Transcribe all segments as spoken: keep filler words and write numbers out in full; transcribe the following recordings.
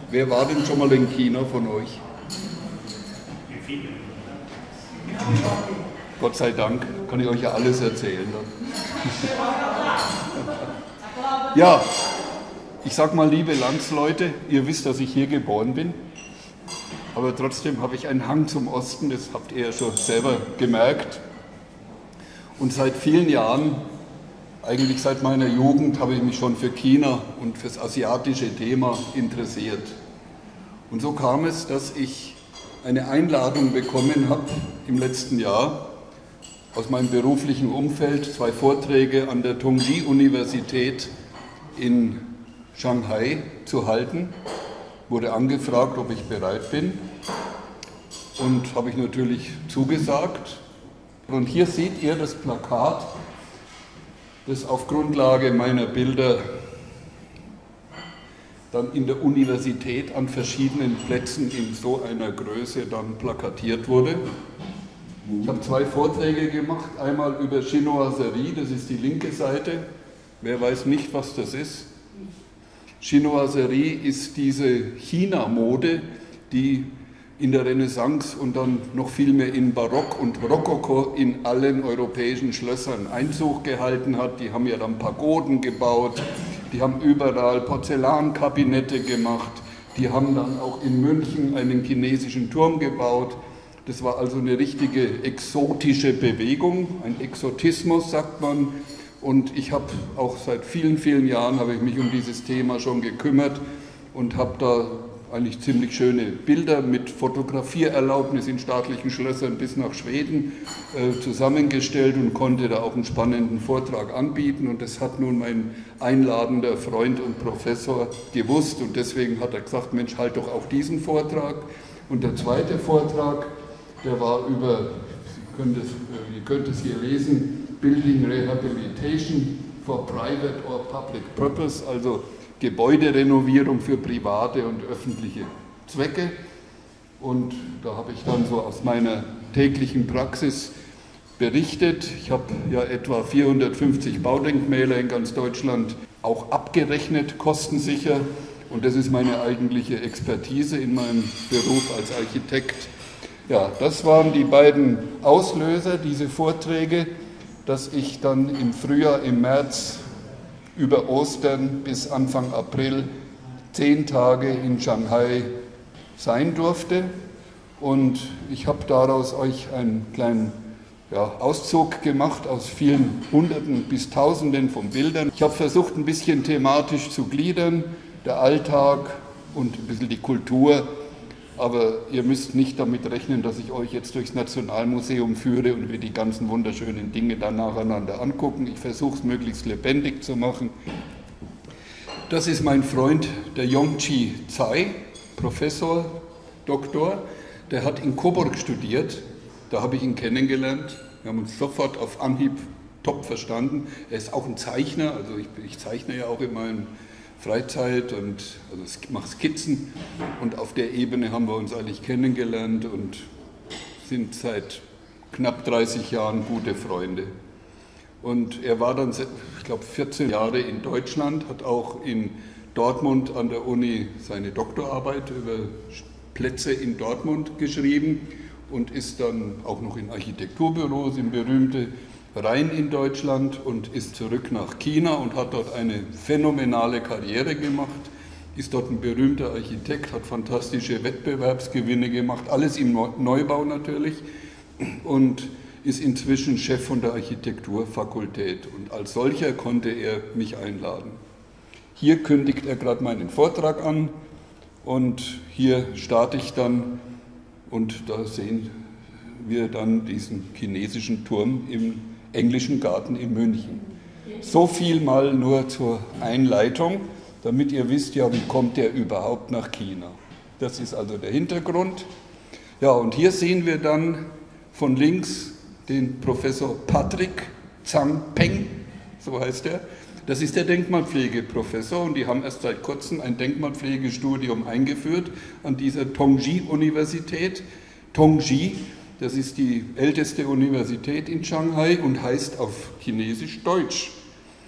Wer war denn schon mal in China von euch? Gott sei Dank, kann ich euch ja alles erzählen. Ja, ich sag mal, liebe Landsleute, ihr wisst, dass ich hier geboren bin, aber trotzdem habe ich einen Hang zum Osten, das habt ihr ja schon selber gemerkt. Und seit vielen Jahren, eigentlich seit meiner Jugend, habe ich mich schon für China und fürs asiatische Thema interessiert. Und so kam es, dass ich eine Einladung bekommen habe im letzten Jahr aus meinem beruflichen Umfeld, zwei Vorträge an der Tongji-Universität in Shanghai zu halten. Wurde angefragt, ob ich bereit bin, und habe ich natürlich zugesagt. Und hier seht ihr das Plakat, das auf Grundlage meiner Bilder dann in der Universität an verschiedenen Plätzen in so einer Größe dann plakatiert wurde. Ich habe zwei Vorträge gemacht, einmal über Chinoiserie, das ist die linke Seite. Wer weiß nicht, was das ist? Chinoiserie ist diese China-Mode, die in der Renaissance und dann noch viel mehr in Barock und Rokoko in allen europäischen Schlössern Einzug gehalten hat. Die haben ja dann Pagoden gebaut, die haben überall Porzellankabinette gemacht, die haben dann auch in München einen chinesischen Turm gebaut. Das war also eine richtige exotische Bewegung, ein Exotismus, sagt man. Und ich habe auch seit vielen, vielen Jahren habe ich mich um dieses Thema schon gekümmert und habe da eigentlich ziemlich schöne Bilder mit Fotografiererlaubnis in staatlichen Schlössern bis nach Schweden äh, zusammengestellt und konnte da auch einen spannenden Vortrag anbieten. Und das hat nun mein einladender Freund und Professor gewusst, und deswegen hat er gesagt, Mensch, halt doch auch diesen Vortrag. Und der zweite Vortrag, der war über, Sie könnt es, ihr könnt es hier lesen, Building Rehabilitation for Private or Public Purpose, also Gebäuderenovierung für private und öffentliche Zwecke. Und da habe ich dann so aus meiner täglichen Praxis berichtet. Ich habe ja etwa vierhundertfünfzig Baudenkmäler in ganz Deutschland auch abgerechnet, kostensicher. Und das ist meine eigentliche Expertise in meinem Beruf als Architekt. Ja, das waren die beiden Auslöser, diese Vorträge, dass ich dann im Frühjahr, im März über Ostern bis Anfang April zehn Tage in Shanghai sein durfte. Und ich habe daraus euch einen kleinen ja, Auszug gemacht aus vielen Hunderten bis Tausenden von Bildern. Ich habe versucht, ein bisschen thematisch zu gliedern, der Alltag und ein bisschen die Kultur. Aber ihr müsst nicht damit rechnen, dass ich euch jetzt durchs Nationalmuseum führe und wir die ganzen wunderschönen Dinge dann nacheinander angucken. Ich versuche es möglichst lebendig zu machen. Das ist mein Freund, der Yongqi Tsai, Professor, Doktor. Der hat in Coburg studiert, da habe ich ihn kennengelernt. Wir haben uns sofort auf Anhieb top verstanden. Er ist auch ein Zeichner, also ich, ich zeichne ja auch in meinem Freizeit und also mache Skizzen, und auf der Ebene haben wir uns eigentlich kennengelernt und sind seit knapp dreißig Jahren gute Freunde. Und er war dann, ich glaube, vierzehn Jahre in Deutschland, hat auch in Dortmund an der Uni seine Doktorarbeit über Plätze in Dortmund geschrieben und ist dann auch noch in Architekturbüros in berühmte rein in Deutschland und ist zurück nach China und hat dort eine phänomenale Karriere gemacht, ist dort ein berühmter Architekt, hat fantastische Wettbewerbsgewinne gemacht, alles im Neubau natürlich, und ist inzwischen Chef von der Architekturfakultät, und als solcher konnte er mich einladen. Hier kündigt er gerade meinen Vortrag an und hier starte ich dann, und da sehen wir dann diesen chinesischen Turm im Englischen Garten in München. So viel mal nur zur Einleitung, damit ihr wisst, ja, wie kommt der überhaupt nach China. Das ist also der Hintergrund. Ja, und hier sehen wir dann von links den Professor Patrick Zhang Peng, so heißt er. Das ist der Denkmalpflegeprofessor, und die haben erst seit kurzem ein Denkmalpflegestudium eingeführt an dieser Tongji-Universität. Tongji, das ist die älteste Universität in Shanghai und heißt auf Chinesisch Deutsch.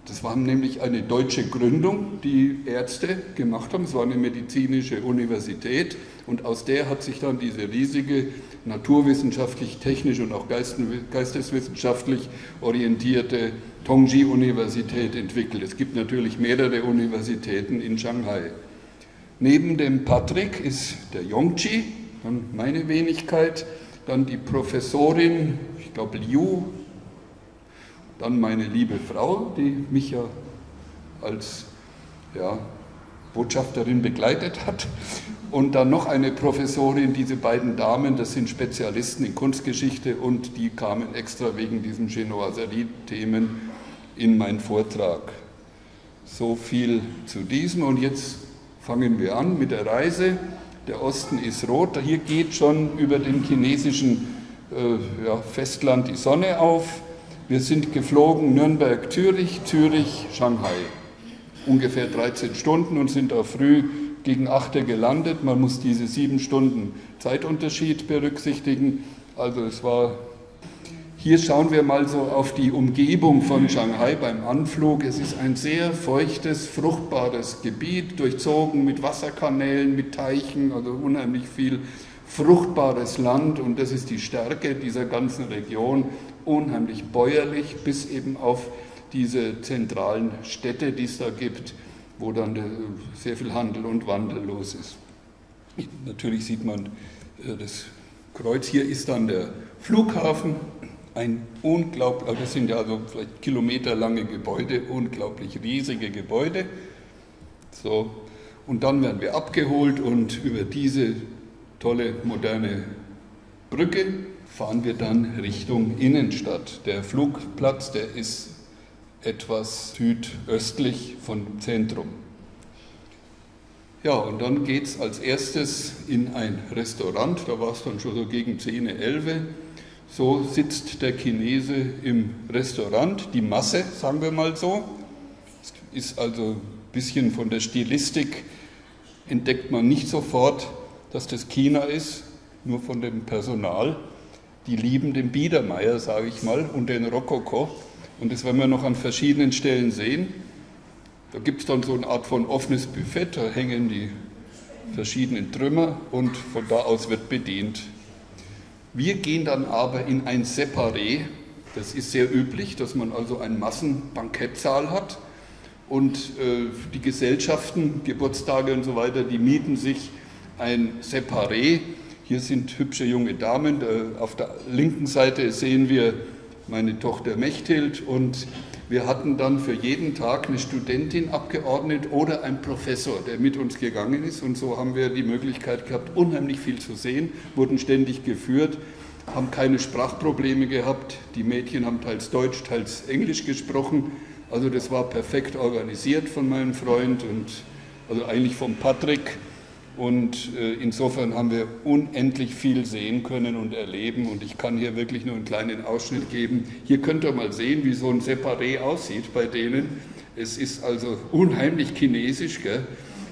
Das war nämlich eine deutsche Gründung, die Ärzte gemacht haben. Es war eine medizinische Universität und aus der hat sich dann diese riesige naturwissenschaftlich, technisch und auch geisteswissenschaftlich orientierte Tongji-Universität entwickelt. Es gibt natürlich mehrere Universitäten in Shanghai. Neben dem Patrick ist der Yongji, dann meine Wenigkeit, dann die Professorin, ich glaube Liu, dann meine liebe Frau, die mich ja als ja, Botschafterin begleitet hat. Und dann noch eine Professorin, diese beiden Damen, das sind Spezialisten in Kunstgeschichte und die kamen extra wegen diesen Chinoiserie-Themen in meinen Vortrag. So viel zu diesem und jetzt fangen wir an mit der Reise. Der Osten ist rot, hier geht schon über dem chinesischen äh, ja, Festland die Sonne auf. Wir sind geflogen Nürnberg, Zürich, Zürich, Shanghai. Ungefähr dreizehn Stunden und sind da früh gegen acht Uhr gelandet. Man muss diese sieben Stunden Zeitunterschied berücksichtigen. Also es war, hier schauen wir mal so auf die Umgebung von Shanghai beim Anflug. Es ist ein sehr feuchtes, fruchtbares Gebiet, durchzogen mit Wasserkanälen, mit Teichen, also unheimlich viel fruchtbares Land und das ist die Stärke dieser ganzen Region, unheimlich bäuerlich bis eben auf diese zentralen Städte, die es da gibt, wo dann sehr viel Handel und Wandel los ist. Natürlich sieht man das Kreuz, hier ist dann der Flughafen, ein unglaublich, das sind ja also vielleicht kilometerlange Gebäude, unglaublich riesige Gebäude. So, und dann werden wir abgeholt und über diese tolle moderne Brücke fahren wir dann Richtung Innenstadt. Der Flugplatz, der ist etwas südöstlich vom Zentrum. Ja, und dann geht es als erstes in ein Restaurant, da war es dann schon so gegen zehn, elf. So sitzt der Chinese im Restaurant, die Masse, sagen wir mal so, ist also ein bisschen von der Stilistik, entdeckt man nicht sofort, dass das China ist, nur von dem Personal. Die lieben den Biedermeier, sage ich mal, und den Rokoko. Und das werden wir noch an verschiedenen Stellen sehen. Da gibt es dann so eine Art von offenes Buffet, da hängen die verschiedenen Trümmer und von da aus wird bedient. Wir gehen dann aber in ein Separé. Das ist sehr üblich, dass man also einen Massenbankettsaal hat. Und äh, die Gesellschaften, Geburtstage und so weiter, die mieten sich ein Separé. Hier sind hübsche junge Damen. Auf der linken Seite sehen wir meine Tochter Mechthild und wir hatten dann für jeden Tag eine Studentin abgeordnet oder einen Professor, der mit uns gegangen ist. Und so haben wir die Möglichkeit gehabt, unheimlich viel zu sehen, wurden ständig geführt, haben keine Sprachprobleme gehabt. Die Mädchen haben teils Deutsch, teils Englisch gesprochen. Also das war perfekt organisiert von meinem Freund und also eigentlich vom Patrick. Und äh, insofern haben wir unendlich viel sehen können und erleben. Und ich kann hier wirklich nur einen kleinen Ausschnitt geben. Hier könnt ihr mal sehen, wie so ein Separé aussieht bei denen. Es ist also unheimlich chinesisch, gell?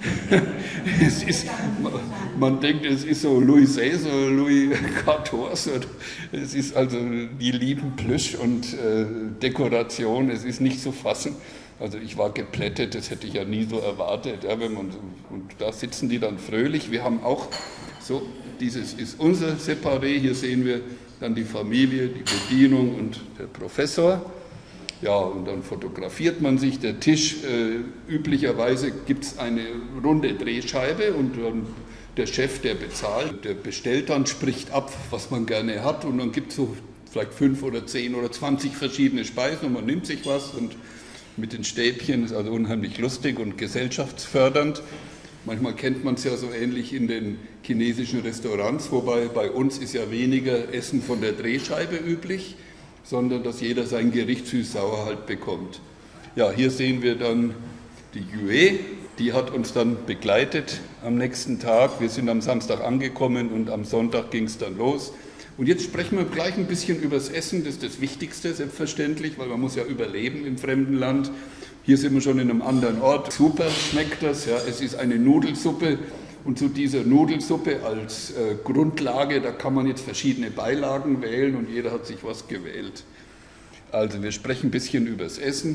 Es ist, man denkt, es ist so Louis sechs oder Louis vierzehn. Es ist also, die lieben Plüsch und äh, Dekoration, es ist nicht zu fassen. Also ich war geplättet, das hätte ich ja nie so erwartet. Ja, wenn man so, und da sitzen die dann fröhlich. Wir haben auch so, dieses ist unser Separé, hier sehen wir dann die Familie, die Bedienung und der Professor. Ja, und dann fotografiert man sich, der Tisch, äh, üblicherweise gibt es eine runde Drehscheibe und dann der Chef, der bezahlt, der bestellt dann, spricht ab, was man gerne hat und dann gibt es so vielleicht fünf oder zehn oder zwanzig verschiedene Speisen und man nimmt sich was und mit den Stäbchen, ist also unheimlich lustig und gesellschaftsfördernd. Manchmal kennt man es ja so ähnlich in den chinesischen Restaurants, wobei bei uns ist ja weniger Essen von der Drehscheibe üblich, sondern dass jeder sein Gericht süß-sauer halt bekommt. Ja, hier sehen wir dann die Yue, die hat uns dann begleitet am nächsten Tag. Wir sind am Samstag angekommen und am Sonntag ging es dann los. Und jetzt sprechen wir gleich ein bisschen über das Essen, das ist das Wichtigste, selbstverständlich, weil man muss ja überleben im fremden Land. Hier sind wir schon in einem anderen Ort. Super schmeckt das, ja. Es ist eine Nudelsuppe und zu dieser Nudelsuppe als äh, Grundlage, da kann man jetzt verschiedene Beilagen wählen und jeder hat sich was gewählt. Also wir sprechen ein bisschen über das Essen.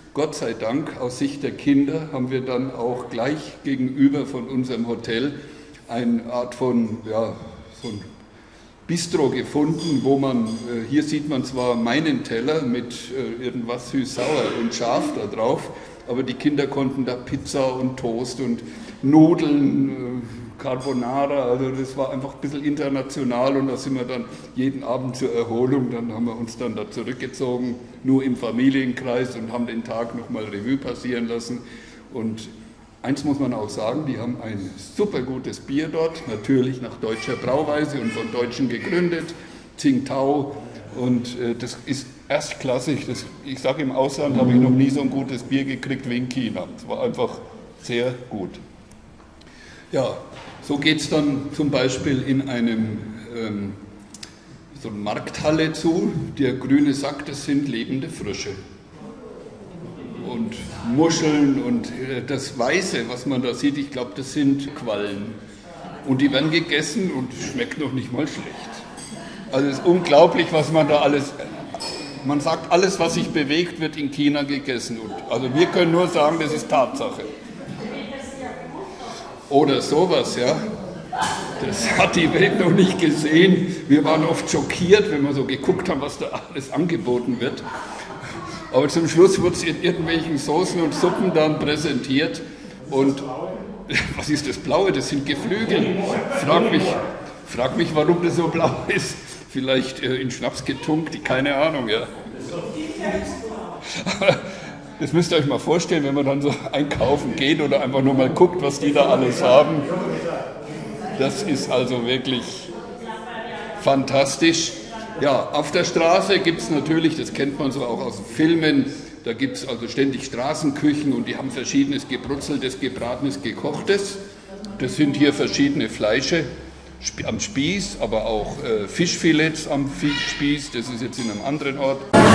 Gott sei Dank, aus Sicht der Kinder, haben wir dann auch gleich gegenüber von unserem Hotel eine Art von, ja, so ein Bistro gefunden, wo man, hier sieht man zwar meinen Teller mit irgendwas süß-sauer und scharf da drauf, aber die Kinder konnten da Pizza und Toast und Nudeln, Carbonara, also das war einfach ein bisschen international und da sind wir dann jeden Abend zur Erholung, dann haben wir uns dann da zurückgezogen, nur im Familienkreis und haben den Tag nochmal Revue passieren lassen. Und eins muss man auch sagen, die haben ein super gutes Bier dort, natürlich nach deutscher Brauweise und von Deutschen gegründet, Tsingtao, und äh, das ist erstklassig. Das, ich sage, im Ausland habe ich noch nie so ein gutes Bier gekriegt wie in China. Es war einfach sehr gut. Ja, so geht es dann zum Beispiel in einem ähm, so eine Markthalle zu. Der grüne Sack, das sind lebende Frösche. Und Muscheln und äh, das Weiße, was man da sieht, ich glaube, das sind Quallen. Und die werden gegessen und schmeckt noch nicht mal schlecht. Also es ist unglaublich, was man da alles... Man sagt, alles, was sich bewegt, wird in China gegessen. Und also wir können nur sagen, das ist Tatsache. Oder sowas, ja. Das hat die Welt noch nicht gesehen. Wir waren oft schockiert, wenn wir so geguckt haben, was da alles angeboten wird. Aber zum Schluss wird es in irgendwelchen Soßen und Suppen dann präsentiert. Und was ist das Blaue? Das sind Geflügel. Frag mich, frag mich, warum das so blau ist. Vielleicht äh, in Schnaps getunkt, keine Ahnung, ja. Das müsst ihr euch mal vorstellen, wenn man dann so einkaufen geht oder einfach nur mal guckt, was die da alles haben. Das ist also wirklich fantastisch. Ja, auf der Straße gibt es natürlich, das kennt man so auch aus Filmen, da gibt es also ständig Straßenküchen und die haben verschiedenes gebrutzeltes, gebratenes, gekochtes. Das sind hier verschiedene Fleische am Spieß, aber auch äh, Fischfilets am Spieß, das ist jetzt in einem anderen Ort.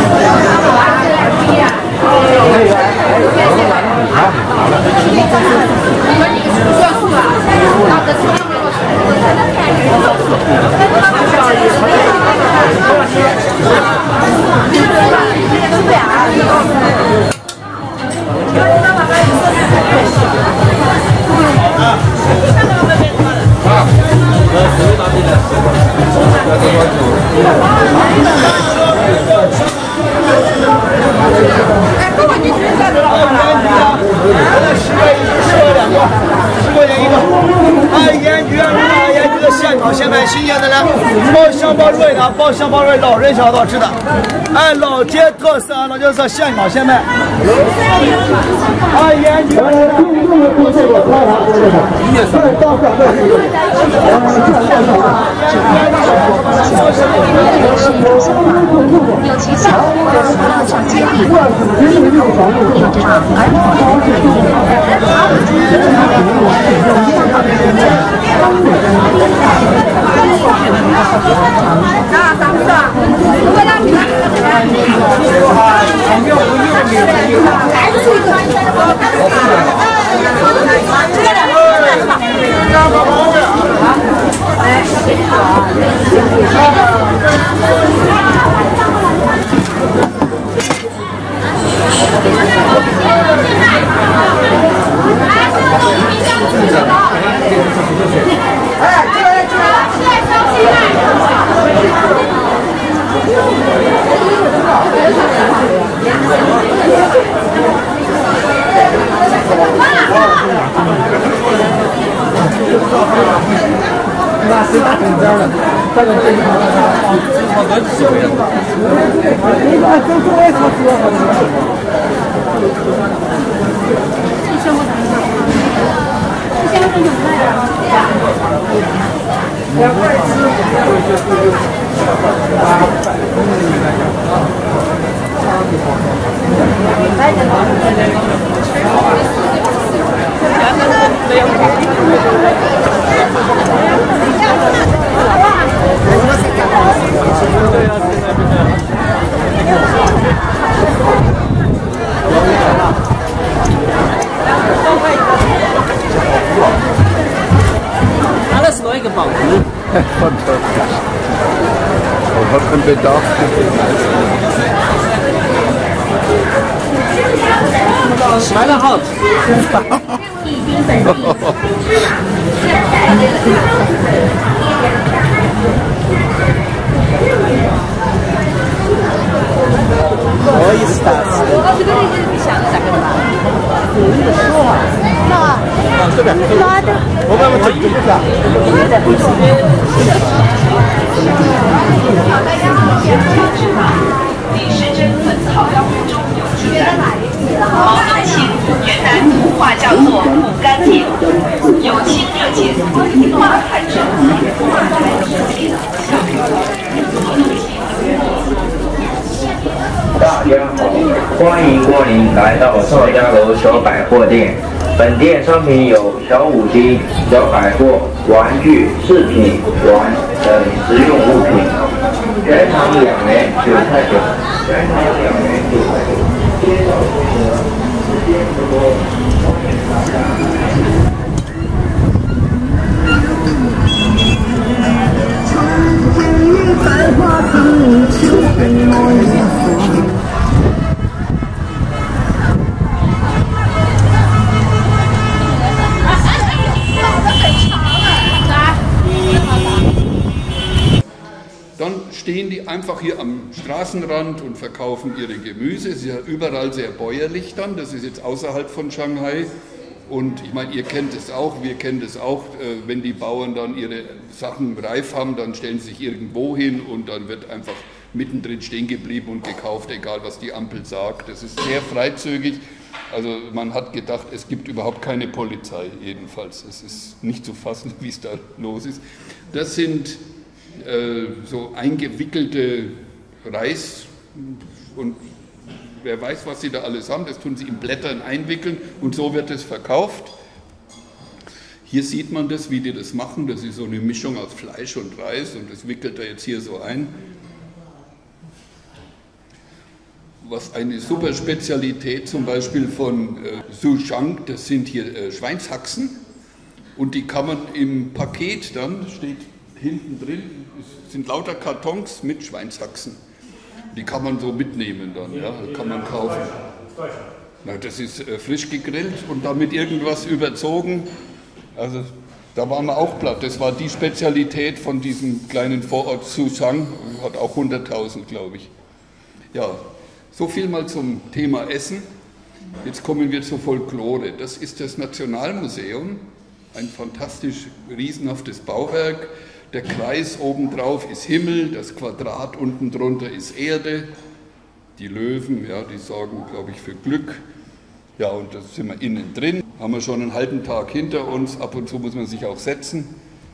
包香包瑞的，包香包瑞，老人小道吃的，按老街特色，那就是现烤现卖。啊，盐焗。 有其小屋的塑料墙接地，有长而不同的那咱们的，如果让你们 Alles neu gebaut. Fantastisch. Was für ein Bedarf gibt es? 来了哈。可以是的。这个你想的咋个吧？那这边，那的，我们我们这边。 李时珍《本草纲目》中有记载，毛宗卿原来图画叫做《补肝帖》，有清热解毒、化痰止咳、化痰止血的效果。 大家好，欢迎光临来到邵家楼小百货店。本店商品有小五金、小百货、玩具、饰品、碗等实用物品。全场两元九块九，全场两元九块九。介绍时间不多，欢迎大家。 Dann stehen die einfach hier am Straßenrand und verkaufen ihre Gemüse. Es ist ja überall sehr bäuerlich dann, das ist jetzt außerhalb von Shanghai. Und ich meine, ihr kennt es auch, wir kennen es auch, wenn die Bauern dann ihre Sachen reif haben, dann stellen sie sich irgendwo hin und dann wird einfach mittendrin stehen geblieben und gekauft, egal was die Ampel sagt. Das ist sehr freizügig. Also man hat gedacht, es gibt überhaupt keine Polizei, jedenfalls. Es ist nicht zu fassen, wie es da los ist. Das sind äh, so eingewickelte Reis und wer weiß, was sie da alles haben, das tun sie in Blättern einwickeln und so wird es verkauft. Hier sieht man das, wie die das machen. Das ist so eine Mischung aus Fleisch und Reis und das wickelt er jetzt hier so ein. Was eine super Spezialität zum Beispiel von äh, Zhujiang, das sind hier äh, Schweinshaxen und die kann man im Paket dann, steht hinten drin, es sind lauter Kartons mit Schweinshaxen. Die kann man so mitnehmen dann, ja, kann man kaufen. Na, das ist äh, frisch gegrillt und damit irgendwas überzogen. Also da waren wir auch platt. Das war die Spezialität von diesem kleinen Vorort Zhujiang, hat auch hunderttausend, glaube ich. Ja. So viel mal zum Thema Essen. Jetzt kommen wir zur Folklore. Das ist das Nationalmuseum, ein fantastisch riesenhaftes Bauwerk. Der Kreis obendrauf ist Himmel, das Quadrat unten drunter ist Erde. Die Löwen, ja, die sorgen, glaube ich, für Glück. Ja, und da sind wir innen drin. Haben wir schon einen halben Tag hinter uns. Ab und zu muss man sich auch setzen.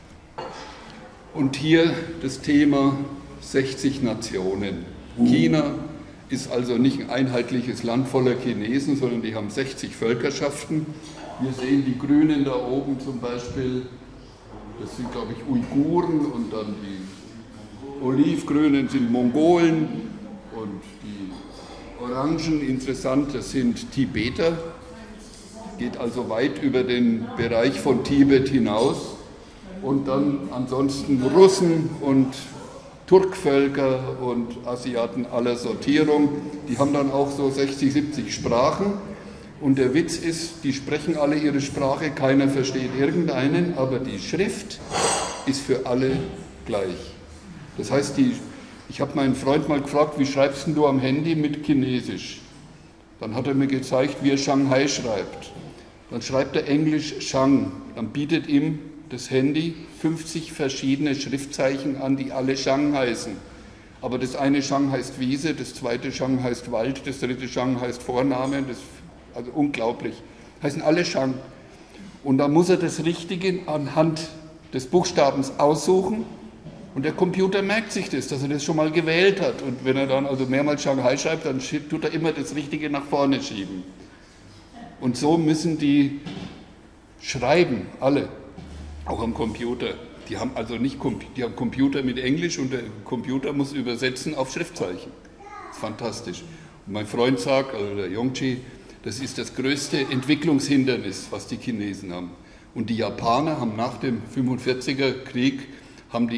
Und hier das Thema sechzig Nationen. China ist also nicht ein einheitliches Land voller Chinesen, sondern die haben sechzig Völkerschaften. Wir sehen die Grünen da oben zum Beispiel, das sind glaube ich Uiguren und dann die Olivgrünen sind Mongolen und die Orangen, interessant, das sind Tibeter, geht also weit über den Bereich von Tibet hinaus und dann ansonsten Russen und Turkvölker und Asiaten aller Sortierung, die haben dann auch so sechzig, siebzig Sprachen und der Witz ist, die sprechen alle ihre Sprache, keiner versteht irgendeinen, aber die Schrift ist für alle gleich. Das heißt, die, ich habe meinen Freund mal gefragt, wie schreibst du am Handy mit Chinesisch? Dann hat er mir gezeigt, wie er Shanghai schreibt. Dann schreibt er Englisch Shang, dann bietet ihm das Handy fünfzig verschiedene Schriftzeichen an, die alle Shang heißen. Aber das eine Shang heißt Wiese, das zweite Shang heißt Wald, das dritte Shang heißt Vorname, das, also unglaublich. Heißen alle Shang. Und da muss er das Richtige anhand des Buchstabens aussuchen und der Computer merkt sich das, dass er das schon mal gewählt hat. Und wenn er dann also mehrmals Shanghai schreibt, dann tut er immer das Richtige nach vorne schieben. Und so müssen die schreiben, alle. Auch am Computer. Die haben also nicht die haben Computer mit Englisch und der Computer muss übersetzen auf Schriftzeichen. Das ist fantastisch. Und mein Freund sagt, also der Yongchi, das ist das größte Entwicklungshindernis, was die Chinesen haben. Und die Japaner haben nach dem fünfundvierziger Krieg, haben die,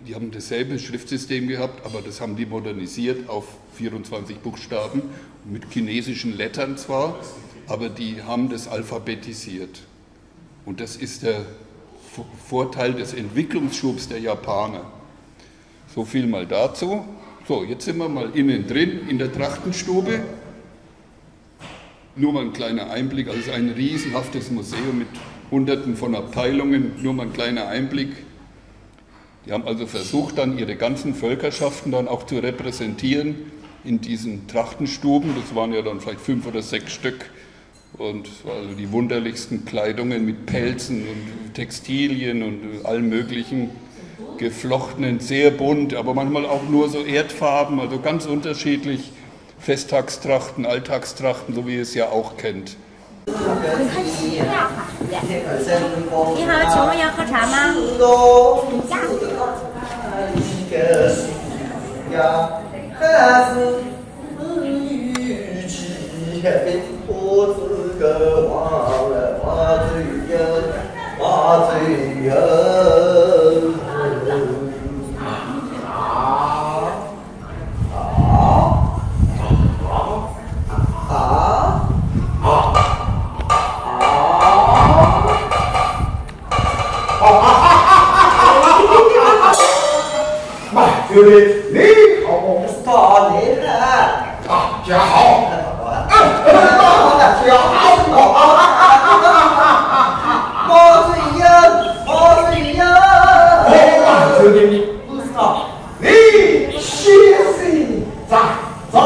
die haben dasselbe Schriftsystem gehabt, aber das haben die modernisiert auf vierundzwanzig Buchstaben, mit chinesischen Lettern zwar, aber die haben das alphabetisiert. Und das ist der Vorteil des Entwicklungsschubs der Japaner. So viel mal dazu. So, jetzt sind wir mal innen drin in der Trachtenstube. Nur mal ein kleiner Einblick, also ein riesenhaftes Museum mit Hunderten von Abteilungen, nur mal ein kleiner Einblick. Die haben also versucht, dann ihre ganzen Völkerschaften dann auch zu repräsentieren in diesen Trachtenstuben. Das waren ja dann vielleicht fünf oder sechs Stück. Und also die wunderlichsten Kleidungen mit Pelzen und Textilien und allem möglichen geflochtenen, sehr bunt, aber manchmal auch nur so Erdfarben, also ganz unterschiedlich. Festtagstrachten, Alltagstrachten, so wie ihr es ja auch kennt. 你好，请问要喝茶吗？ 兄弟，你好，我是大连人。大家好。大家好。毛主席，毛主席。哦，兄弟，你不知道，你先生在在。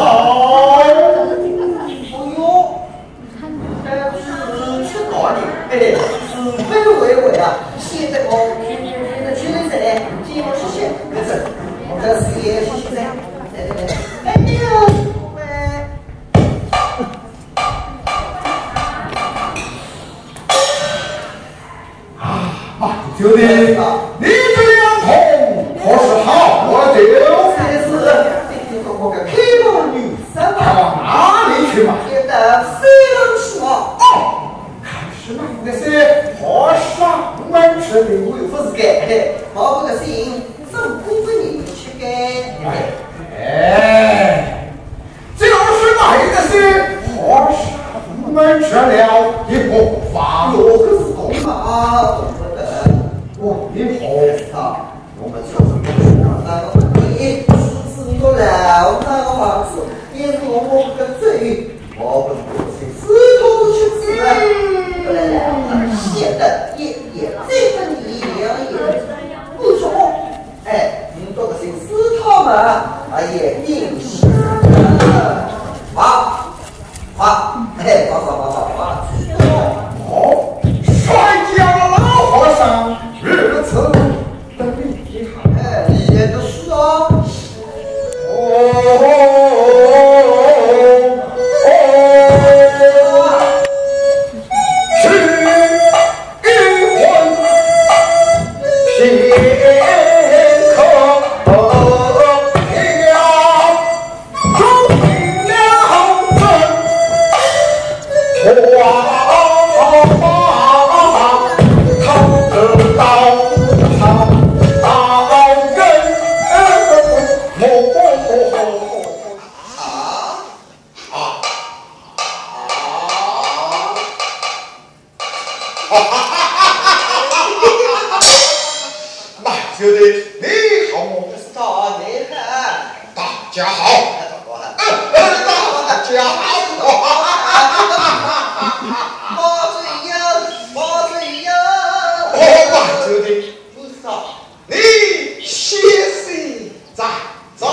哦哟，这是去哪里？哎，是非为为啊！现在我天天的去的人，节目实现，没事。 这是也是现在，哎呀，喂！啊，兄弟，你这两桶可是好我酒，这是这个我个开蒙女生啊，往哪里去嘛？现在非常是嘛，哦，看是嘛，那是好上门吃的，我又不是干的，好不个行，正公分你。 哎，就是买的是好上门吃了一不发，有个是公嘛，懂不得？我你好啊，我们就是那个问题，是是个老那个房子，也是我们个罪，我们不是石头去吃，不然了，现在也也这个你也不说，哎。 做个新丝套嘛，啊也定是好，好，哎，好好好好好，好，摔跤的老和尚，日子等你好，哎，也就是哦，哦。 兄弟，你好，我是大连人。大家好，大家好。毛主席，毛主席。哦，兄弟，不知道你先生在在。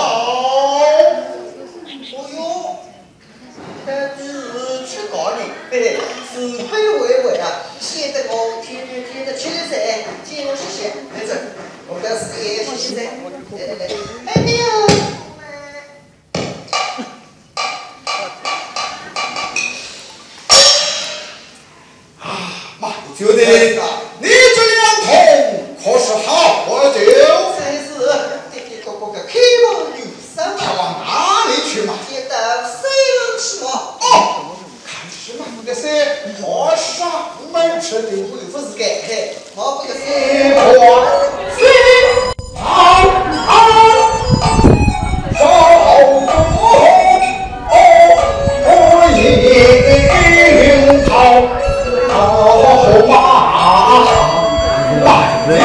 哦哟，这是去哪里？对，是非为为啊！现在我天天天的吃的噻，节目实现，没事。 我的事业是现在，哎呀！啊，妈，兄弟，你这两桶可是好喝酒，真是这这个个开蒙女生啊，往哪里去嘛？现在谁能吃嘛？哦，看是嘛，那是好上门吃的，我又不是干的，好不个是我是。 好。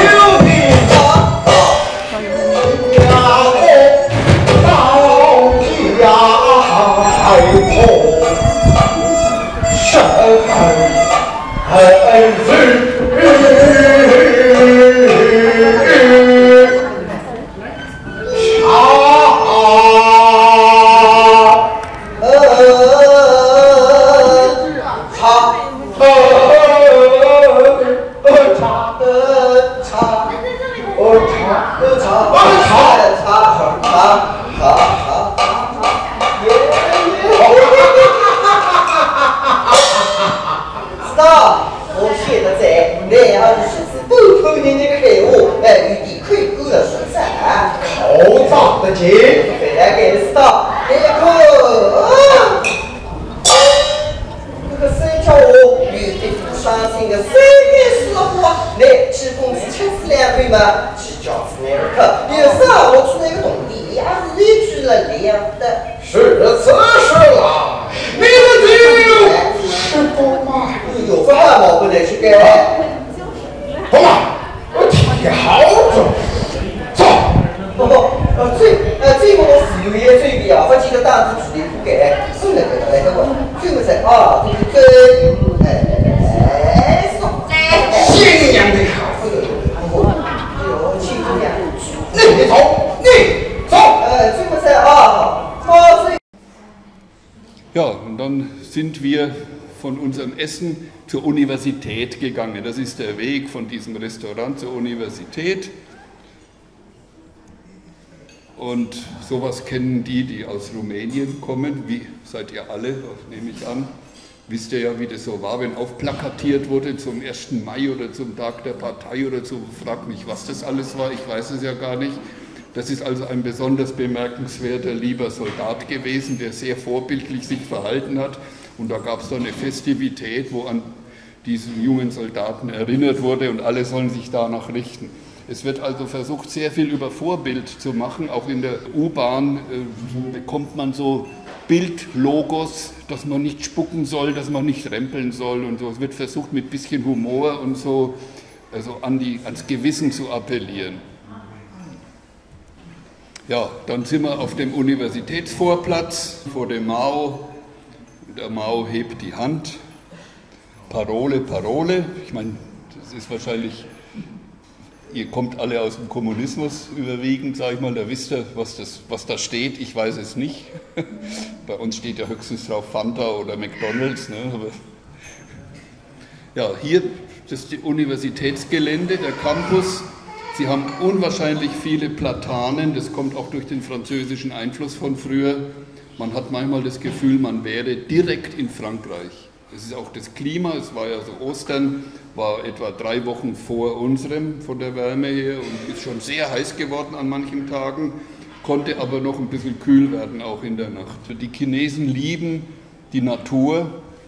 Ja, und dann sind wir von unserem Essen zur Universität gegangen. Das ist der Weg von diesem Restaurant zur Universität. Und sowas kennen die, die aus Rumänien kommen, wie seid ihr alle, nehme ich an. Wisst ihr ja, wie das so war, wenn aufplakatiert wurde zum ersten Mai oder zum Tag der Partei oder so. Fragt mich, was das alles war, ich weiß es ja gar nicht. Das ist also ein besonders bemerkenswerter, lieber Soldat gewesen, der sehr vorbildlich sich verhalten hat. Und da gab es so eine Festivität, wo an diesen jungen Soldaten erinnert wurde und alle sollen sich danach richten. Es wird also versucht, sehr viel über Vorbild zu machen. Auch in der U-Bahn äh, bekommt man so Bildlogos, dass man nicht spucken soll, dass man nicht rempeln soll und so. Es wird versucht, mit ein bisschen Humor und so also an die, ans Gewissen zu appellieren. Ja, dann sind wir auf dem Universitätsvorplatz vor dem Mao. Der Mao hebt die Hand. Parole, Parole. Ich meine, das ist wahrscheinlich, ihr kommt alle aus dem Kommunismus überwiegend, sage ich mal, da wisst ihr, was, das, was da steht. Ich weiß es nicht. Bei uns steht ja höchstens drauf Fanta oder McDonalds. Ne? Aber ja, hier, das ist das Universitätsgelände, der Campus. Sie haben unwahrscheinlich viele Platanen, das kommt auch durch den französischen Einfluss von früher. Man hat manchmal das Gefühl, man wäre direkt in Frankreich. Es ist auch das Klima, es war ja so Ostern, war etwa drei Wochen vor unserem von der Wärme her und ist schon sehr heiß geworden an manchen Tagen, konnte aber noch ein bisschen kühl werden, auch in der Nacht. Die Chinesen lieben die Natur.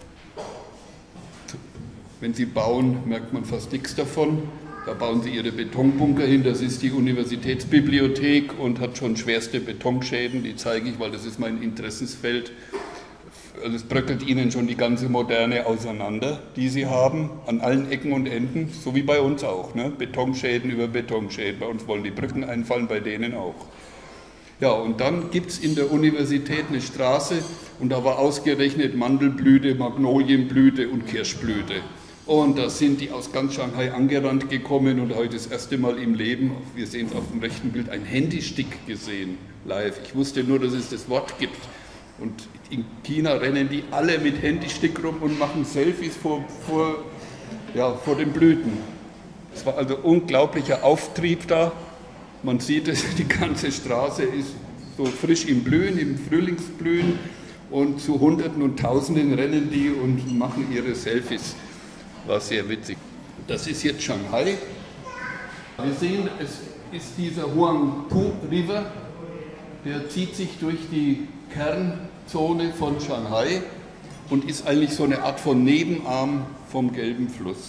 Wenn sie bauen, merkt man fast nichts davon. Da bauen sie ihre Betonbunker hin, das ist die Universitätsbibliothek und hat schon schwerste Betonschäden, die zeige ich, weil das ist mein Interessensfeld. Also es bröckelt ihnen schon die ganze Moderne auseinander, die sie haben, an allen Ecken und Enden, so wie bei uns auch. Ne? Betonschäden über Betonschäden, bei uns wollen die Brücken einfallen, bei denen auch. Ja, und dann gibt es in der Universität eine Straße und da war ausgerechnet Mandelblüte, Magnolienblüte und Kirschblüte. Und da sind die aus ganz Shanghai angerannt gekommen und heute das erste Mal im Leben, wir sehen es auf dem rechten Bild, ein Handystick gesehen, live. Ich wusste nur, dass es das Wort gibt. Und in China rennen die alle mit Handystick rum und machen Selfies vor, vor, ja, vor den Blüten. Es war also unglaublicher Auftrieb da. Man sieht es, die ganze Straße ist so frisch im Blühen, im Frühlingsblühen und zu Hunderten und Tausenden rennen die und machen ihre Selfies. War sehr witzig. Das ist jetzt Shanghai. Wir sehen, es ist dieser Huangpu River, der zieht sich durch die Kernzone von Shanghai und ist eigentlich so eine Art von Nebenarm vom Gelben Fluss.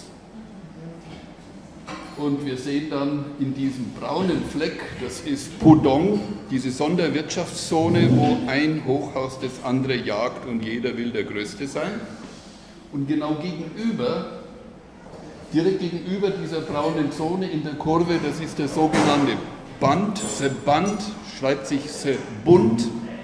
Und wir sehen dann in diesem braunen Fleck, das ist Pudong, diese Sonderwirtschaftszone, wo ein Hochhaus das andere jagt und jeder will der Größte sein. Und genau gegenüber direkt gegenüber dieser braunen Zone in der Kurve, das ist der sogenannte Bund. Se Bund schreibt sich Se Bund.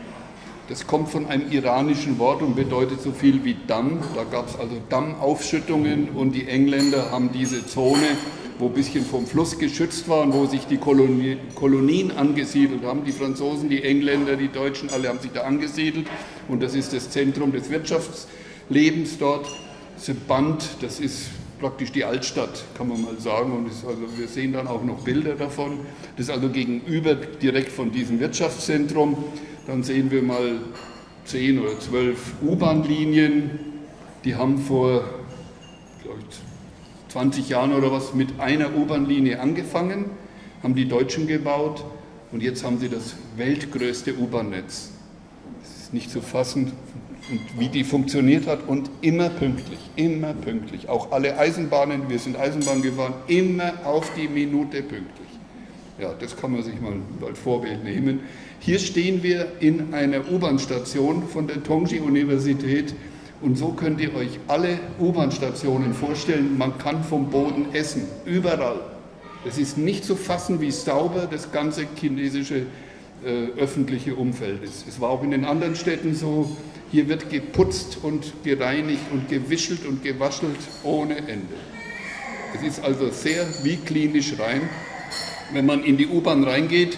Das kommt von einem iranischen Wort und bedeutet so viel wie Damm. Da gab es also Dammaufschüttungen und die Engländer haben diese Zone, wo ein bisschen vom Fluss geschützt war und wo sich die Kolonie, Kolonien angesiedelt haben. Die Franzosen, die Engländer, die Deutschen, alle haben sich da angesiedelt und das ist das Zentrum des Wirtschaftslebens dort. Se Bund, das ist praktisch die Altstadt, kann man mal sagen. Und ist also, wir sehen dann auch noch Bilder davon. Das ist also gegenüber direkt von diesem Wirtschaftszentrum. Dann sehen wir mal zehn oder zwölf U-Bahn-Linien. Die haben vor glaub ich, zwanzig Jahren oder was mit einer U-Bahn-Linie angefangen, haben die Deutschen gebaut und jetzt haben sie das weltgrößte U-Bahn-Netz. Es ist nicht zu fassen, und wie die funktioniert hat und immer pünktlich, immer pünktlich. Auch alle Eisenbahnen, wir sind Eisenbahn gefahren, immer auf die Minute pünktlich. Ja, das kann man sich mal als Vorbild nehmen. Hier stehen wir in einer U-Bahn-Station von der Tongji-Universität und so könnt ihr euch alle U-Bahn-Stationen vorstellen. Man kann vom Boden essen, überall. Es ist nicht zu fassen, wie sauber das ganze chinesische äh, öffentliche Umfeld ist. Es war auch in den anderen Städten so. Hier wird geputzt und gereinigt und gewischelt und gewaschelt ohne Ende. Es ist also sehr wie klinisch rein. Wenn man in die U-Bahn reingeht,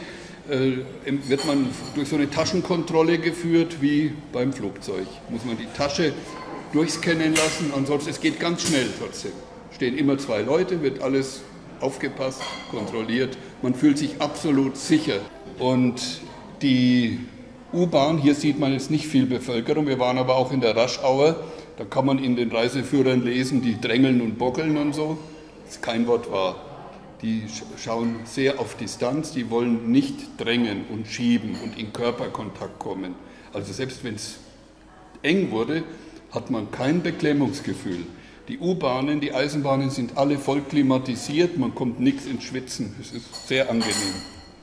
wird man durch so eine Taschenkontrolle geführt wie beim Flugzeug. Muss man die Tasche durchscannen lassen, ansonsten es geht ganz schnell trotzdem. Stehen immer zwei Leute, wird alles aufgepasst, kontrolliert. Man fühlt sich absolut sicher. Und die U-Bahn, hier sieht man jetzt nicht viel Bevölkerung, wir waren aber auch in der Rush Hour, da kann man in den Reiseführern lesen, die drängeln und bockeln und so. Das ist kein Wort wahr. Die schauen sehr auf Distanz, die wollen nicht drängen und schieben und in Körperkontakt kommen. Also selbst wenn es eng wurde, hat man kein Beklemmungsgefühl. Die U-Bahnen, die Eisenbahnen sind alle voll klimatisiert, man kommt nichts ins Schwitzen, es ist sehr angenehm.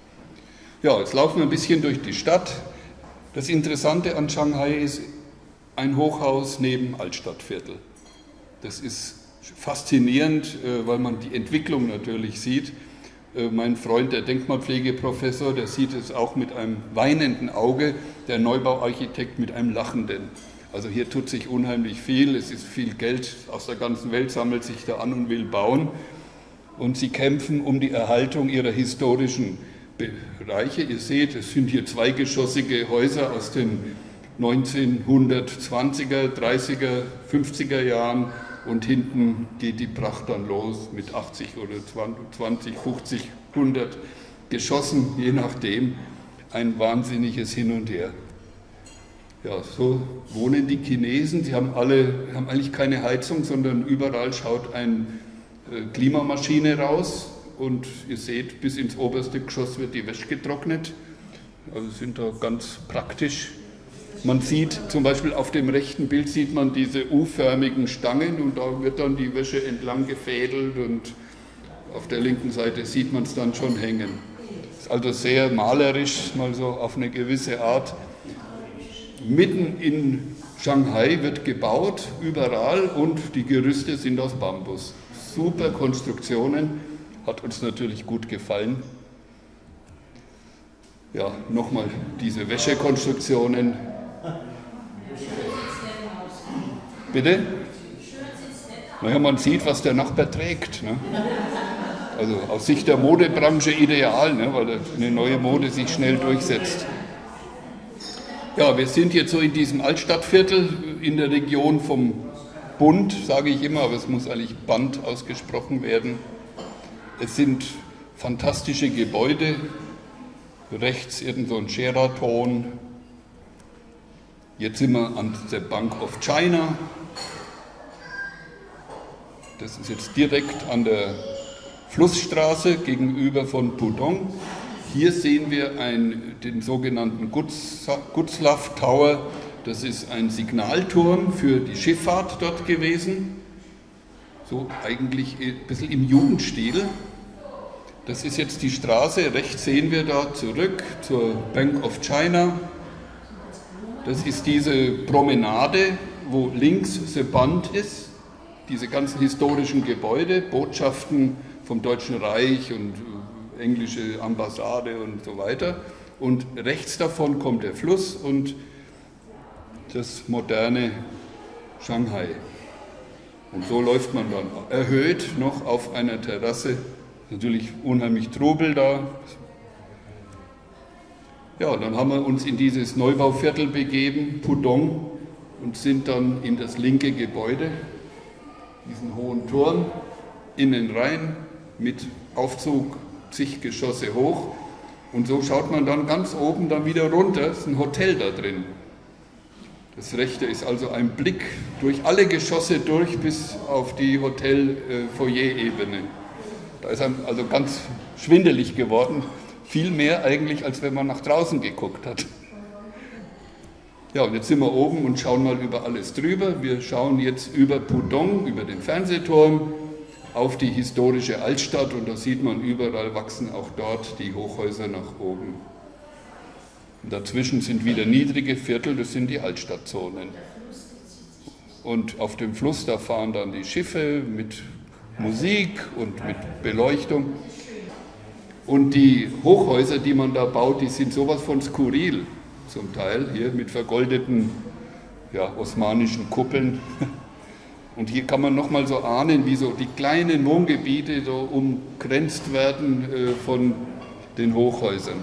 Ja, jetzt laufen wir ein bisschen durch die Stadt. Das Interessante an Shanghai ist ein Hochhaus neben Altstadtviertel. Das ist faszinierend, weil man die Entwicklung natürlich sieht. Mein Freund, der Denkmalpflegeprofessor, der sieht es auch mit einem weinenden Auge, der Neubauarchitekt mit einem lachenden. Also hier tut sich unheimlich viel, es ist viel Geld aus der ganzen Welt, sammelt sich da an und will bauen. Und sie kämpfen um die Erhaltung ihrer historischen Bereiche. Ihr seht, es sind hier zweigeschossige Häuser aus den neunzehnhundertzwanziger, dreißiger, fünfziger Jahren. Und hinten geht die Pracht dann los mit achtzig oder zwanzig, fünfzig, hundert Geschossen, je nachdem. Ein wahnsinniges Hin und Her. Ja, so wohnen die Chinesen. Sie haben alle, haben eigentlich keine Heizung, sondern überall schaut eine Klimamaschine raus. Und ihr seht, bis ins oberste Geschoss wird die Wäsche getrocknet. Also sind da ganz praktisch. Man sieht zum Beispiel auf dem rechten Bild sieht man diese U-förmigen Stangen und da wird dann die Wäsche entlang gefädelt und auf der linken Seite sieht man es dann schon hängen. Ist also sehr malerisch, mal so auf eine gewisse Art. Mitten in Shanghai wird gebaut, überall, und die Gerüste sind aus Bambus. Super Konstruktionen, hat uns natürlich gut gefallen. Ja, nochmal diese Wäschekonstruktionen. Bitte? Naja, man sieht, was der Nachbar trägt. Ne? Also aus Sicht der Modebranche ideal, ne? Weil eine neue Mode sich schnell durchsetzt. Ja, wir sind jetzt so in diesem Altstadtviertel in der Region vom Bund, sage ich immer, aber es muss eigentlich Band ausgesprochen werden. Es sind fantastische Gebäude, rechts irgend so ein Sheraton. Jetzt sind wir an der Bank of China. Das ist jetzt direkt an der Flussstraße gegenüber von Pudong. Hier sehen wir ein, den sogenannten Gutzlaff Tower. Das ist ein Signalturm für die Schifffahrt dort gewesen. So eigentlich ein bisschen im Jugendstil. Das ist jetzt die Straße. Rechts sehen wir da zurück zur Bank of China. Das ist diese Promenade, wo links Se Bund ist. diese ganzen historischen Gebäude, Botschaften vom Deutschen Reich und englische Ambassade und so weiter. Und rechts davon kommt der Fluss und das moderne Shanghai. Und so läuft man dann erhöht noch auf einer Terrasse. Natürlich unheimlich Trubel da. Ja, dann haben wir uns in dieses Neubauviertel begeben, Pudong, und sind dann in das linke Gebäude, diesen hohen Turm, innen rein, mit Aufzug, zig Geschosse hoch. Und so schaut man dann ganz oben dann wieder runter, es ist ein Hotel da drin. Das rechte ist also ein Blick durch alle Geschosse durch bis auf die Hotel-Foyer-Ebene. Da ist einem also ganz schwindelig geworden, viel mehr eigentlich, als wenn man nach draußen geguckt hat. Ja, und jetzt sind wir oben und schauen mal über alles drüber. Wir schauen jetzt über Pudong, über den Fernsehturm, auf die historische Altstadt und da sieht man, überall wachsen auch dort die Hochhäuser nach oben. Und dazwischen sind wieder niedrige Viertel, das sind die Altstadtzonen. Und auf dem Fluss, da fahren dann die Schiffe mit Musik und mit Beleuchtung. Und die Hochhäuser, die man da baut, die sind sowas von skurril zum Teil, hier mit vergoldeten, ja, osmanischen Kuppeln. Und hier kann man nochmal so ahnen, wie so die kleinen Wohngebiete so umgrenzt werden äh, von den Hochhäusern.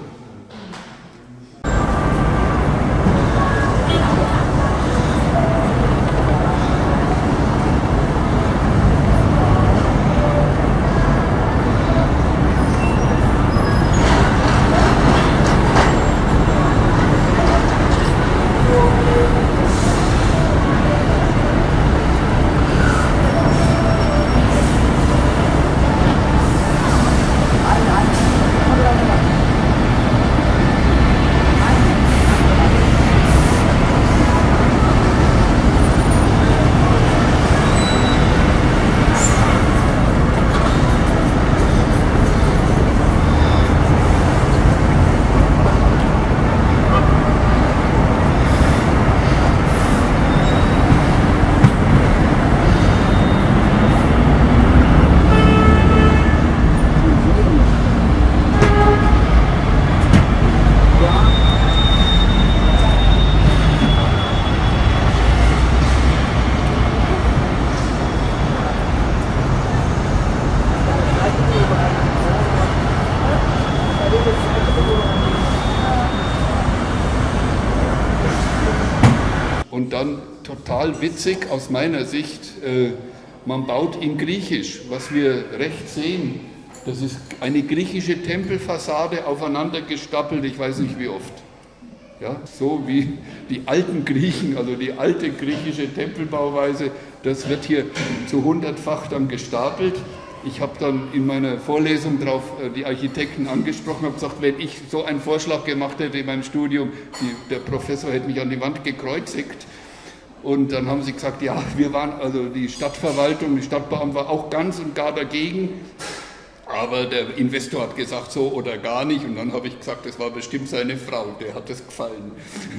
Und dann total witzig aus meiner Sicht, äh, man baut in Griechisch, was wir rechts sehen, das ist eine griechische Tempelfassade aufeinander gestapelt, ich weiß nicht wie oft. Ja, so wie die alten Griechen, also die alte griechische Tempelbauweise, das wird hier zu hundertfach dann gestapelt. Ich habe dann in meiner Vorlesung darauf die Architekten angesprochen, habe gesagt, wenn ich so einen Vorschlag gemacht hätte in meinem Studium, die, der Professor hätte mich an die Wand gekreuzigt. Und dann haben sie gesagt, ja, wir waren, also die Stadtverwaltung, die Stadtbeamten war auch ganz und gar dagegen. Aber der Investor hat gesagt, so oder gar nicht. Und dann habe ich gesagt, das war bestimmt seine Frau, der hat das gefallen.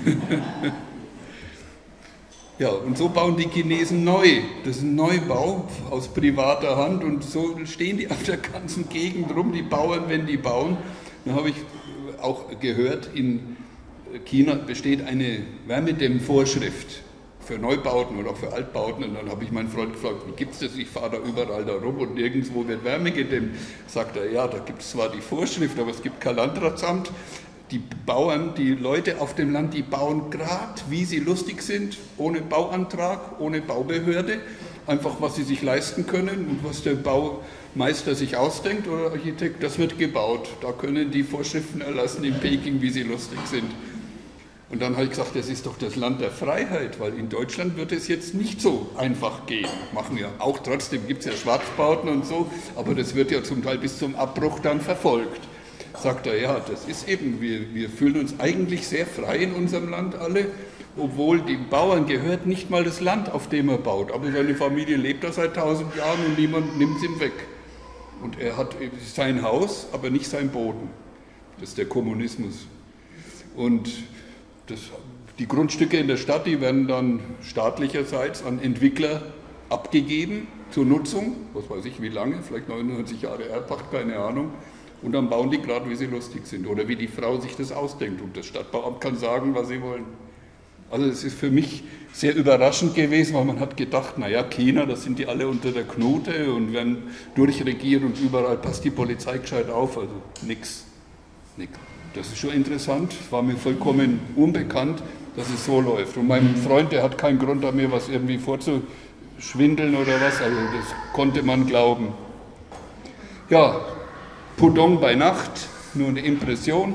Ja, und so bauen die Chinesen neu. Das ist ein Neubau aus privater Hand und so stehen die auf der ganzen Gegend rum, die Bauern, wenn die bauen. Dann habe ich auch gehört, in China besteht eine Wärmedämmvorschrift für Neubauten oder auch für Altbauten. Und dann habe ich meinen Freund gefragt, wie gibt es das? Ich fahre da überall da rum und nirgendwo wird Wärme gedämmt. Sagt er, ja, da gibt es zwar die Vorschrift, aber es gibt kein Landratsamt. Die Bauern, die Leute auf dem Land, die bauen gerade, wie sie lustig sind, ohne Bauantrag, ohne Baubehörde, einfach was sie sich leisten können und was der Baumeister sich ausdenkt oder Architekt, das wird gebaut. Da können die Vorschriften erlassen in Peking, wie sie lustig sind. Und dann habe ich gesagt, das ist doch das Land der Freiheit, weil in Deutschland wird es jetzt nicht so einfach gehen. Machen ja auch trotzdem, gibt es ja Schwarzbauten und so, aber das wird ja zum Teil bis zum Abbruch dann verfolgt. Sagt er, ja, das ist eben, wir, wir fühlen uns eigentlich sehr frei in unserem Land alle, obwohl dem Bauern gehört nicht mal das Land, auf dem er baut. Aber seine Familie lebt da seit tausend Jahren und niemand nimmt es ihm weg. Und er hat sein Haus, aber nicht sein Boden. Das ist der Kommunismus. Und das, die Grundstücke in der Stadt, die werden dann staatlicherseits an Entwickler abgegeben. zur Nutzung, was weiß ich wie lange, vielleicht neunundneunzig Jahre Erbpacht, keine Ahnung. Und dann bauen die gerade, wie sie lustig sind oder wie die Frau sich das ausdenkt. Und das Stadtbauamt kann sagen, was sie wollen. Also das ist für mich sehr überraschend gewesen, weil man hat gedacht, naja, China, da sind die alle unter der Knute und werden durchregiert und überall passt die Polizei gescheit auf. Also nix, nix. Das ist schon interessant, war mir vollkommen unbekannt, dass es so läuft. Und mein Freund, der hat keinen Grund, da mir was irgendwie vorzuschwindeln oder was, also das konnte man glauben. Ja, Pudong bei Nacht, nur eine Impression.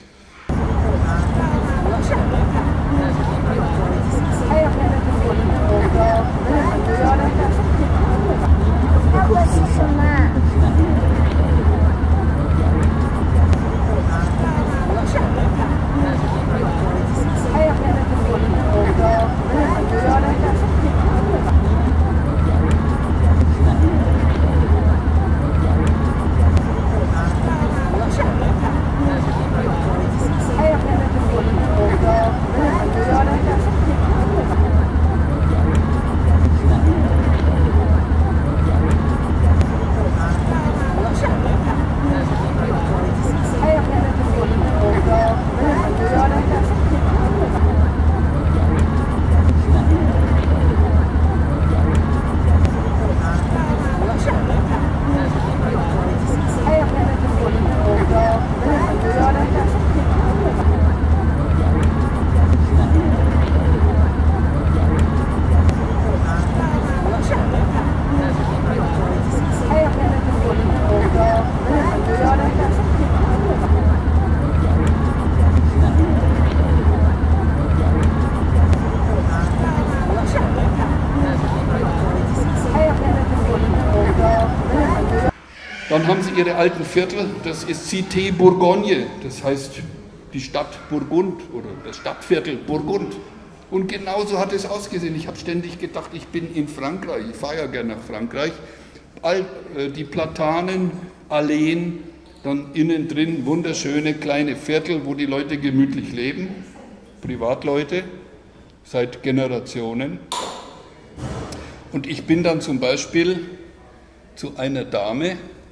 Dann haben sie ihre alten Viertel, das ist Cité Bourgogne, das heißt die Stadt Burgund oder das Stadtviertel Burgund. Und genauso hat es ausgesehen. Ich habe ständig gedacht, ich bin in Frankreich, ich fahre ja gerne nach Frankreich. All äh, die Platanen, Alleen, dann innen drin wunderschöne kleine Viertel, wo die Leute gemütlich leben, Privatleute, seit Generationen. Und ich bin dann zum Beispiel zu einer Dame,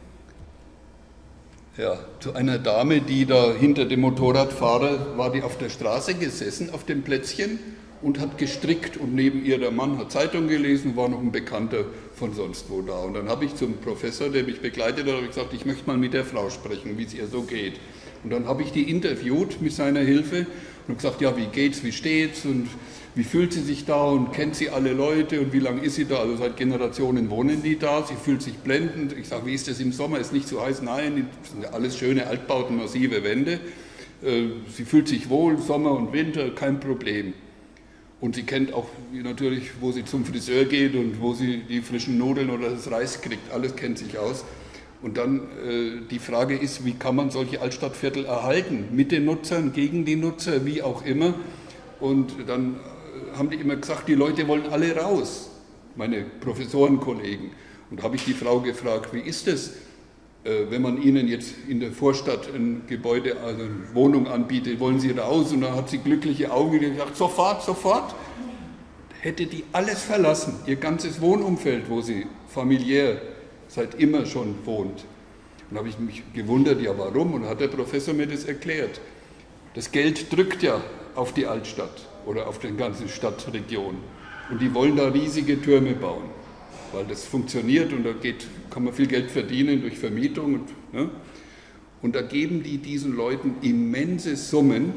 Ja, zu einer Dame, die da hinter dem Motorradfahrer war, die auf der Straße gesessen, auf dem Plätzchen und hat gestrickt und neben ihr der Mann hat Zeitung gelesen, war noch ein Bekannter von sonst wo da. Und dann habe ich zum Professor, der mich begleitet hat, habe ich gesagt, ich möchte mal mit der Frau sprechen, wie es ihr so geht. Und dann habe ich die interviewt mit seiner Hilfe und gesagt, ja, wie geht's, wie steht's und wie fühlt sie sich da und kennt sie alle Leute und wie lange ist sie da? Also seit Generationen wohnen die da, sie fühlt sich blendend. Ich sage, wie ist das im Sommer? Ist nicht zu heiß? Nein, das sind ja alles schöne Altbauten, massive Wände. Sie fühlt sich wohl, Sommer und Winter, kein Problem. Und sie kennt auch natürlich, wo sie zum Friseur geht und wo sie die frischen Nudeln oder das Reis kriegt, alles kennt sich aus. Und dann äh, die Frage ist, wie kann man solche Altstadtviertel erhalten? Mit den Nutzern, gegen die Nutzer, wie auch immer. Und dann haben die immer gesagt, die Leute wollen alle raus, meine Professorenkollegen. Und da habe ich die Frau gefragt, wie ist es, äh, wenn man ihnen jetzt in der Vorstadt ein Gebäude, also eine Wohnung anbietet, wollen sie raus? Und dann hat sie glückliche Augen gesagt, sofort, sofort. Hätte die alles verlassen, ihr ganzes Wohnumfeld, wo sie familiär seit immer schon wohnt. Und da habe ich mich gewundert, ja warum? Und dann hat der Professor mir das erklärt. Das Geld drückt ja auf die Altstadt oder auf die ganze Stadtregion. Und die wollen da riesige Türme bauen, weil das funktioniert und da geht, kann man viel Geld verdienen durch Vermietung. Und, ne? und da geben die diesen Leuten immense Summen,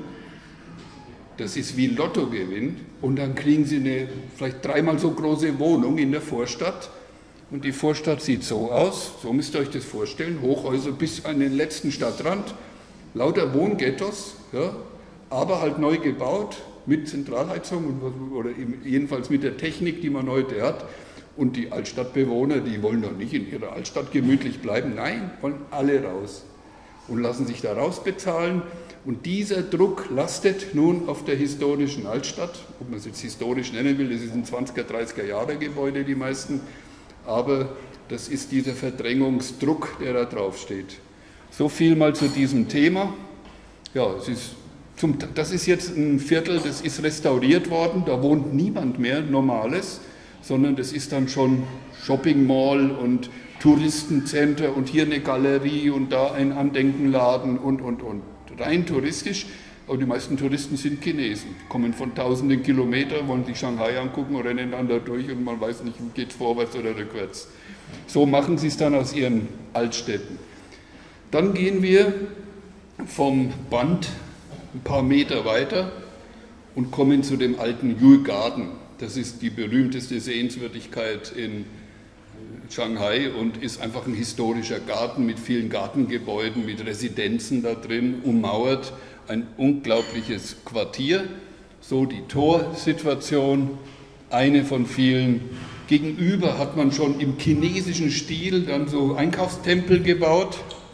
das ist wie Lottogewinn, und dann kriegen sie eine vielleicht dreimal so große Wohnung in der Vorstadt. Und die Vorstadt sieht so aus, so müsst ihr euch das vorstellen, Hochhäuser bis an den letzten Stadtrand, lauter Wohnghettos, ja, aber halt neu gebaut mit Zentralheizung und, oder jedenfalls mit der Technik, die man heute hat. Und die Altstadtbewohner, die wollen doch nicht in ihrer Altstadt gemütlich bleiben, nein, wollen alle raus und lassen sich da rausbezahlen. Und dieser Druck lastet nun auf der historischen Altstadt, ob man es jetzt historisch nennen will, das sind zwanziger, dreißiger Jahre Gebäude, die meisten, aber das ist dieser Verdrängungsdruck, der da draufsteht. So viel mal zu diesem Thema. Ja, es ist zum, das ist jetzt ein Viertel, das ist restauriert worden, da wohnt niemand mehr Normales. sondern das ist dann schon Shopping Mall und Touristencenter und hier eine Galerie und da ein Andenkenladen und, und, und. Rein touristisch, aber die meisten Touristen sind Chinesen, kommen von tausenden Kilometern, wollen sich Shanghai angucken, rennen dann da durch und man weiß nicht, geht es vorwärts oder rückwärts. So machen sie es dann aus ihren Altstädten. Dann gehen wir vom Band ein paar Meter weiter und kommen zu dem alten Yue Garden. Das ist die berühmteste Sehenswürdigkeit in Shanghai und ist einfach ein historischer Garten mit vielen Gartengebäuden, mit Residenzen da drin, ummauert. Ein unglaubliches Quartier. So die Torsituation, eine von vielen. Gegenüber hat man schon im chinesischen Stil dann so Einkaufstempel gebaut.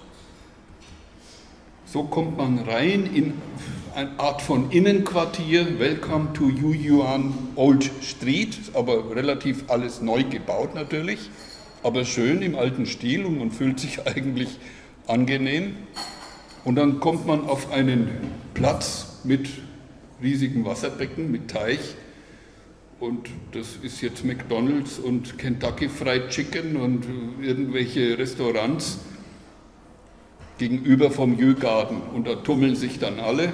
So kommt man rein in eine Art von Innenquartier. Welcome to Yuyuan Old Street, aber relativ alles neu gebaut natürlich, aber schön im alten Stil und man fühlt sich eigentlich angenehm. Und dann kommt man auf einen Platz mit riesigen Wasserbecken, mit Teich. Und das ist jetzt McDonald's und Kentucky Fried Chicken und irgendwelche Restaurants gegenüber vom Yue Garden. Und da tummeln sich dann alle.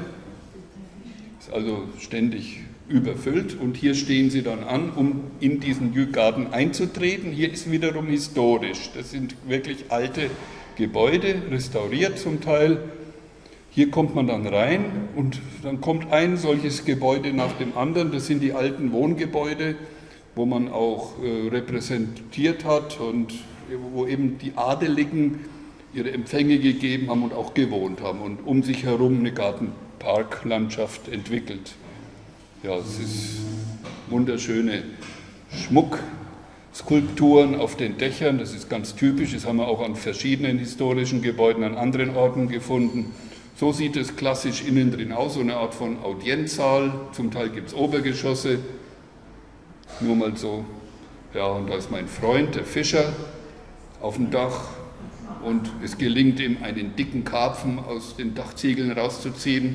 Ist also ständig überfüllt. Und hier stehen sie dann an, um in diesen Yue Garden einzutreten. Hier ist wiederum historisch. Das sind wirklich alte Gebäude, restauriert zum Teil. Hier kommt man dann rein und dann kommt ein solches Gebäude nach dem anderen. Das sind die alten Wohngebäude, wo man auch äh, repräsentiert hat und wo eben die Adeligen ihre Empfänge gegeben haben und auch gewohnt haben und um sich herum eine Gartenparklandschaft entwickelt. Ja, es ist wunderschöne Schmuckskulpturen auf den Dächern, das ist ganz typisch, das haben wir auch an verschiedenen historischen Gebäuden an anderen Orten gefunden. So sieht es klassisch innen drin aus, so eine Art von Audienzsaal, zum Teil gibt es Obergeschosse, nur mal so. Ja, und da ist mein Freund, der Fischer, auf dem Dach und es gelingt ihm, einen dicken Karpfen aus den Dachziegeln rauszuziehen.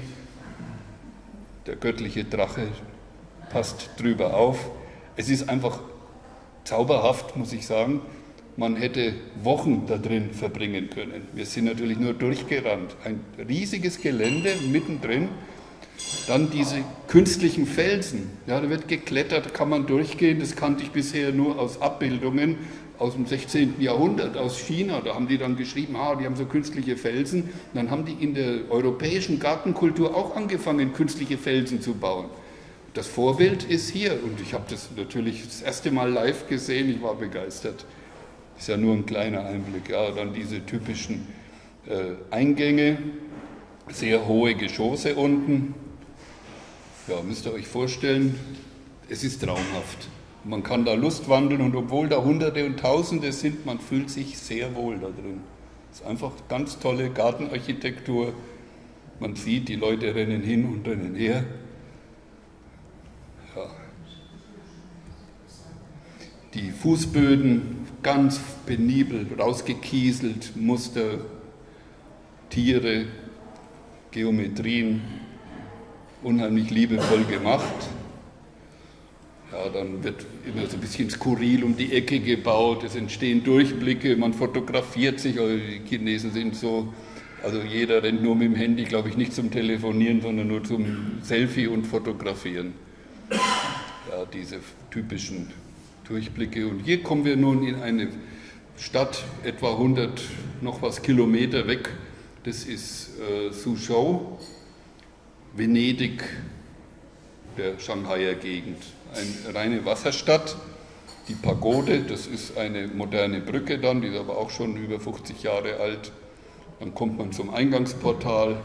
Der göttliche Drache passt drüber auf. Es ist einfach zauberhaft, muss ich sagen. Man hätte Wochen da drin verbringen können. Wir sind natürlich nur durchgerannt. Ein riesiges Gelände mittendrin. Dann diese künstlichen Felsen. Ja, da wird geklettert, kann man durchgehen. Das kannte ich bisher nur aus Abbildungen aus dem sechzehnten Jahrhundert, aus China. Da haben die dann geschrieben, ah, die haben so künstliche Felsen. Und dann haben die in der europäischen Gartenkultur auch angefangen, künstliche Felsen zu bauen. Das Vorbild ist hier. Und ich habe das natürlich das erste Mal live gesehen. Ich war begeistert. Ist ja nur ein kleiner Einblick. Ja, dann diese typischen äh, Eingänge, sehr hohe Geschosse unten. Ja, müsst ihr euch vorstellen, es ist traumhaft. Man kann da Lust wandeln und obwohl da Hunderte und Tausende sind, man fühlt sich sehr wohl da drin. Es ist einfach ganz tolle Gartenarchitektur. Man sieht, die Leute rennen hin und rennen her. Ja. Die Fußböden ganz penibel rausgekieselt, Muster, Tiere, Geometrien, unheimlich liebevoll gemacht. Ja, dann wird immer so ein bisschen skurril um die Ecke gebaut, es entstehen Durchblicke, man fotografiert sich, also die Chinesen sind so, also jeder rennt nur mit dem Handy, glaube ich, nicht zum Telefonieren, sondern nur zum Selfie und Fotografieren. Ja, diese typischen Durchblicke. Und hier kommen wir nun in eine Stadt, etwa hundert noch was Kilometer weg. Das ist äh, Suzhou, Venedig der Shanghaier Gegend. Eine reine Wasserstadt. Die Pagode, das ist eine moderne Brücke dann, die ist aber auch schon über fünfzig Jahre alt. Dann kommt man zum Eingangsportal.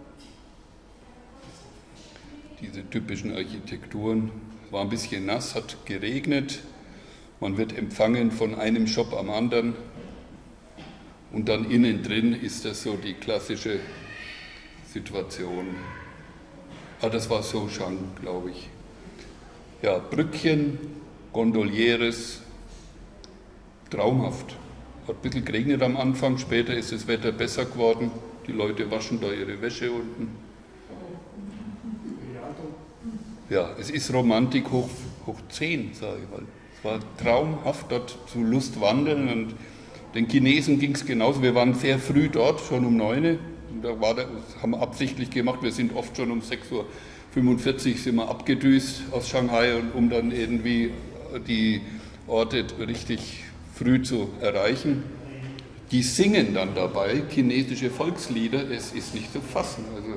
Diese typischen Architekturen. War ein bisschen nass, hat geregnet. Man wird empfangen von einem Shop am anderen und dann innen drin ist das so die klassische Situation. Ah, das war Sochang, glaube ich. Ja, Brückchen, Gondolieres, traumhaft. Hat ein bisschen geregnet am Anfang, später ist das Wetter besser geworden. Die Leute waschen da ihre Wäsche unten. Ja, es ist Romantik hoch, hoch zehn, sage ich mal. Es war traumhaft, dort zu Lust wandeln, und den Chinesen ging es genauso. Wir waren sehr früh dort, schon um neun Uhr. Da war der, das haben wir absichtlich gemacht. Wir sind oft schon um sechs Uhr fünfundvierzig sind wir abgedüst aus Shanghai, um dann irgendwie die Orte richtig früh zu erreichen. Die singen dann dabei chinesische Volkslieder, es ist nicht zu fassen. Also,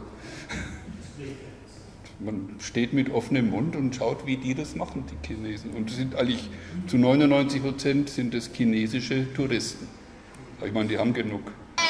man steht mit offenem Mund und schaut, wie die das machen, die Chinesen. Und es sind eigentlich zu neunundneunzig Prozent sind es chinesische Touristen. Ich meine, die haben genug.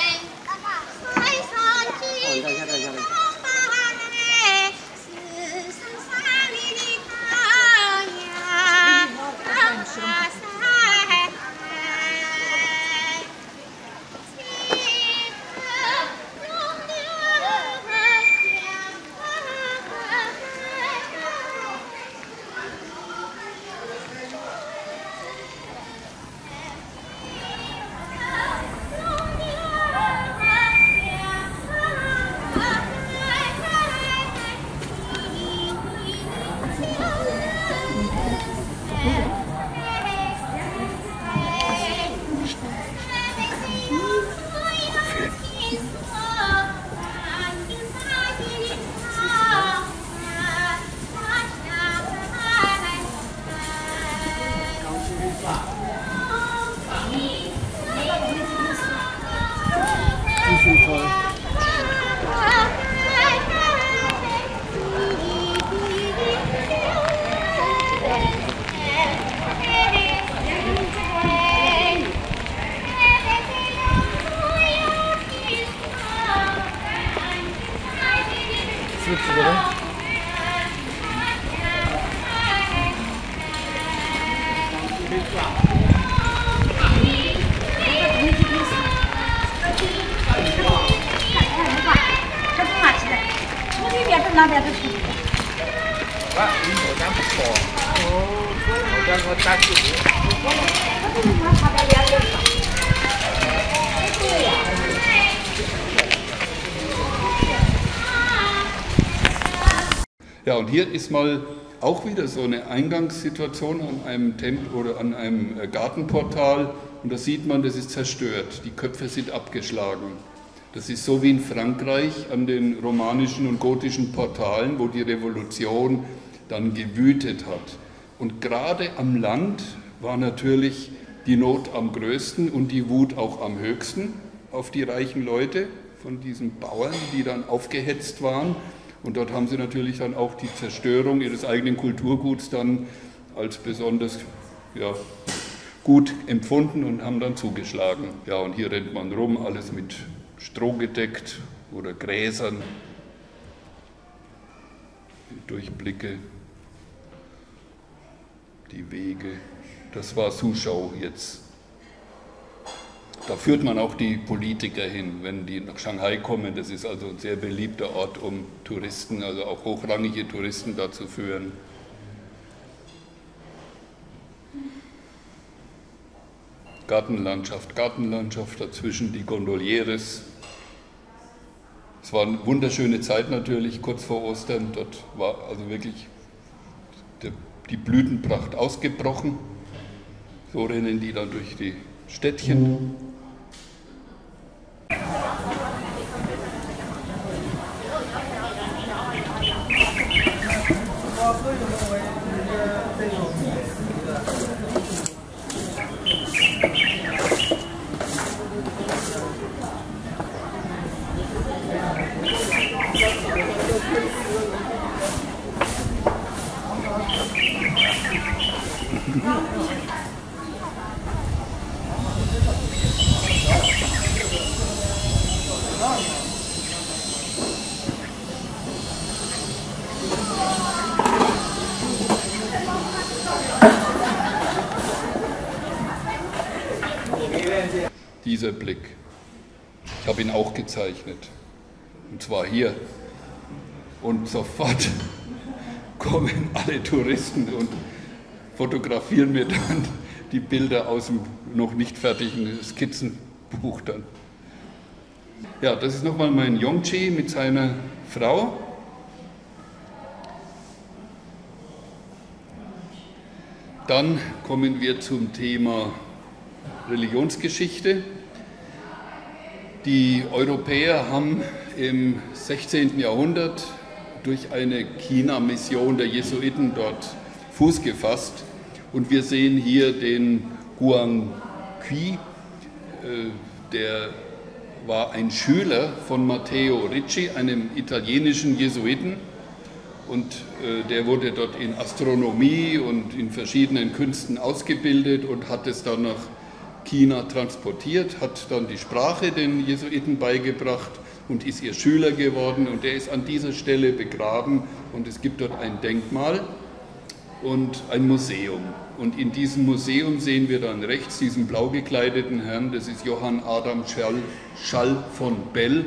Ja, und hier ist mal auch wieder so eine Eingangssituation an einem Tempel oder an einem Gartenportal, und da sieht man, das ist zerstört, die Köpfe sind abgeschlagen. Das ist so wie in Frankreich an den romanischen und gotischen Portalen, wo die Revolution dann gewütet hat. Und gerade am Land war natürlich die Not am größten und die Wut auch am höchsten auf die reichen Leute von diesen Bauern, die dann aufgehetzt waren. Und dort haben sie natürlich dann auch die Zerstörung ihres eigenen Kulturguts dann als besonders ja, gut empfunden und haben dann zugeschlagen. Ja, und hier rennt man rum, alles mit Stroh gedeckt oder Gräsern, die Durchblicke, die Wege. Das war Suzhou jetzt. Da führt man auch die Politiker hin, wenn die nach Shanghai kommen. Das ist also ein sehr beliebter Ort, um Touristen, also auch hochrangige Touristen da zu führen. Gartenlandschaft, Gartenlandschaft, dazwischen die Gondolieres. Es war eine wunderschöne Zeit natürlich, kurz vor Ostern. Dort war also wirklich die Blütenpracht ausgebrochen. So rennen die dann durch die Städtchen. Dieser Blick, ich habe ihn auch gezeichnet, und zwar hier, und sofort kommen alle Touristen und fotografieren mir dann die Bilder aus dem noch nicht fertigen Skizzenbuch dann. Ja, das ist nochmal mein Yongchi mit seiner Frau. Dann kommen wir zum Thema Religionsgeschichte. Die Europäer haben im sechzehnten Jahrhundert durch eine China-Mission der Jesuiten dort Fuß gefasst. Und wir sehen hier den Guangqi, der war ein Schüler von Matteo Ricci, einem italienischen Jesuiten. Und der wurde dort in Astronomie und in verschiedenen Künsten ausgebildet und hat es dann nach China transportiert, hat dann die Sprache den Jesuiten beigebracht und ist ihr Schüler geworden, und er ist an dieser Stelle begraben, und es gibt dort ein Denkmal und ein Museum. Und in diesem Museum sehen wir dann rechts diesen blau gekleideten Herrn, das ist Johann Adam Schall, Schall von Bell,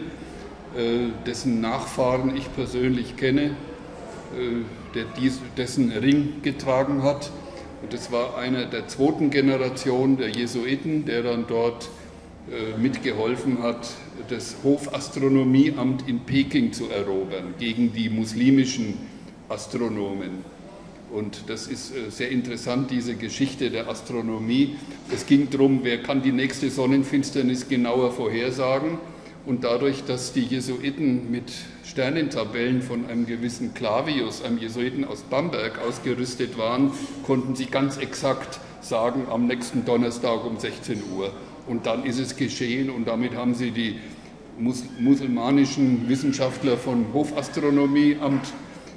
dessen Nachfahren ich persönlich kenne, der dies, dessen Ring getragen hat. Und das war einer der zweiten Generation der Jesuiten, der dann dort äh, mitgeholfen hat, das Hofastronomieamt in Peking zu erobern gegen die muslimischen Astronomen. Und das ist äh, sehr interessant, diese Geschichte der Astronomie. Es ging darum, wer kann die nächste Sonnenfinsternis genauer vorhersagen. Und dadurch, dass die Jesuiten mit Sternentabellen von einem gewissen Clavius, einem Jesuiten aus Bamberg, ausgerüstet waren, konnten sie ganz exakt sagen, am nächsten Donnerstag um sechzehn Uhr. Und dann ist es geschehen, und damit haben sie die mus musulmanischen Wissenschaftler vom Hofastronomieamt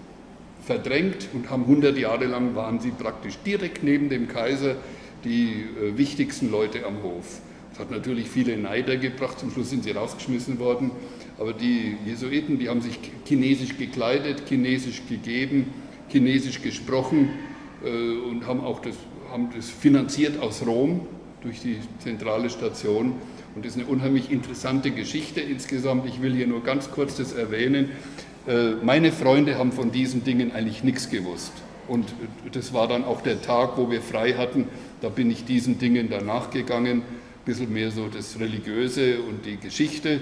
verdrängt und haben hundert Jahre lang, waren sie praktisch direkt neben dem Kaiser die äh, wichtigsten Leute am Hof. Das hat natürlich viele Neider gebracht, zum Schluss sind sie rausgeschmissen worden, aber die Jesuiten, die haben sich chinesisch gekleidet, chinesisch gegeben, chinesisch gesprochen äh, und haben auch das, haben das finanziert aus Rom durch die zentrale Station, und das ist eine unheimlich interessante Geschichte insgesamt. Ich will hier nur ganz kurz das erwähnen. Äh, meine Freunde haben von diesen Dingen eigentlich nichts gewusst, und das war dann auch der Tag, wo wir frei hatten, da bin ich diesen Dingen danach gegangen. Ein bisschen mehr so das Religiöse und die Geschichte.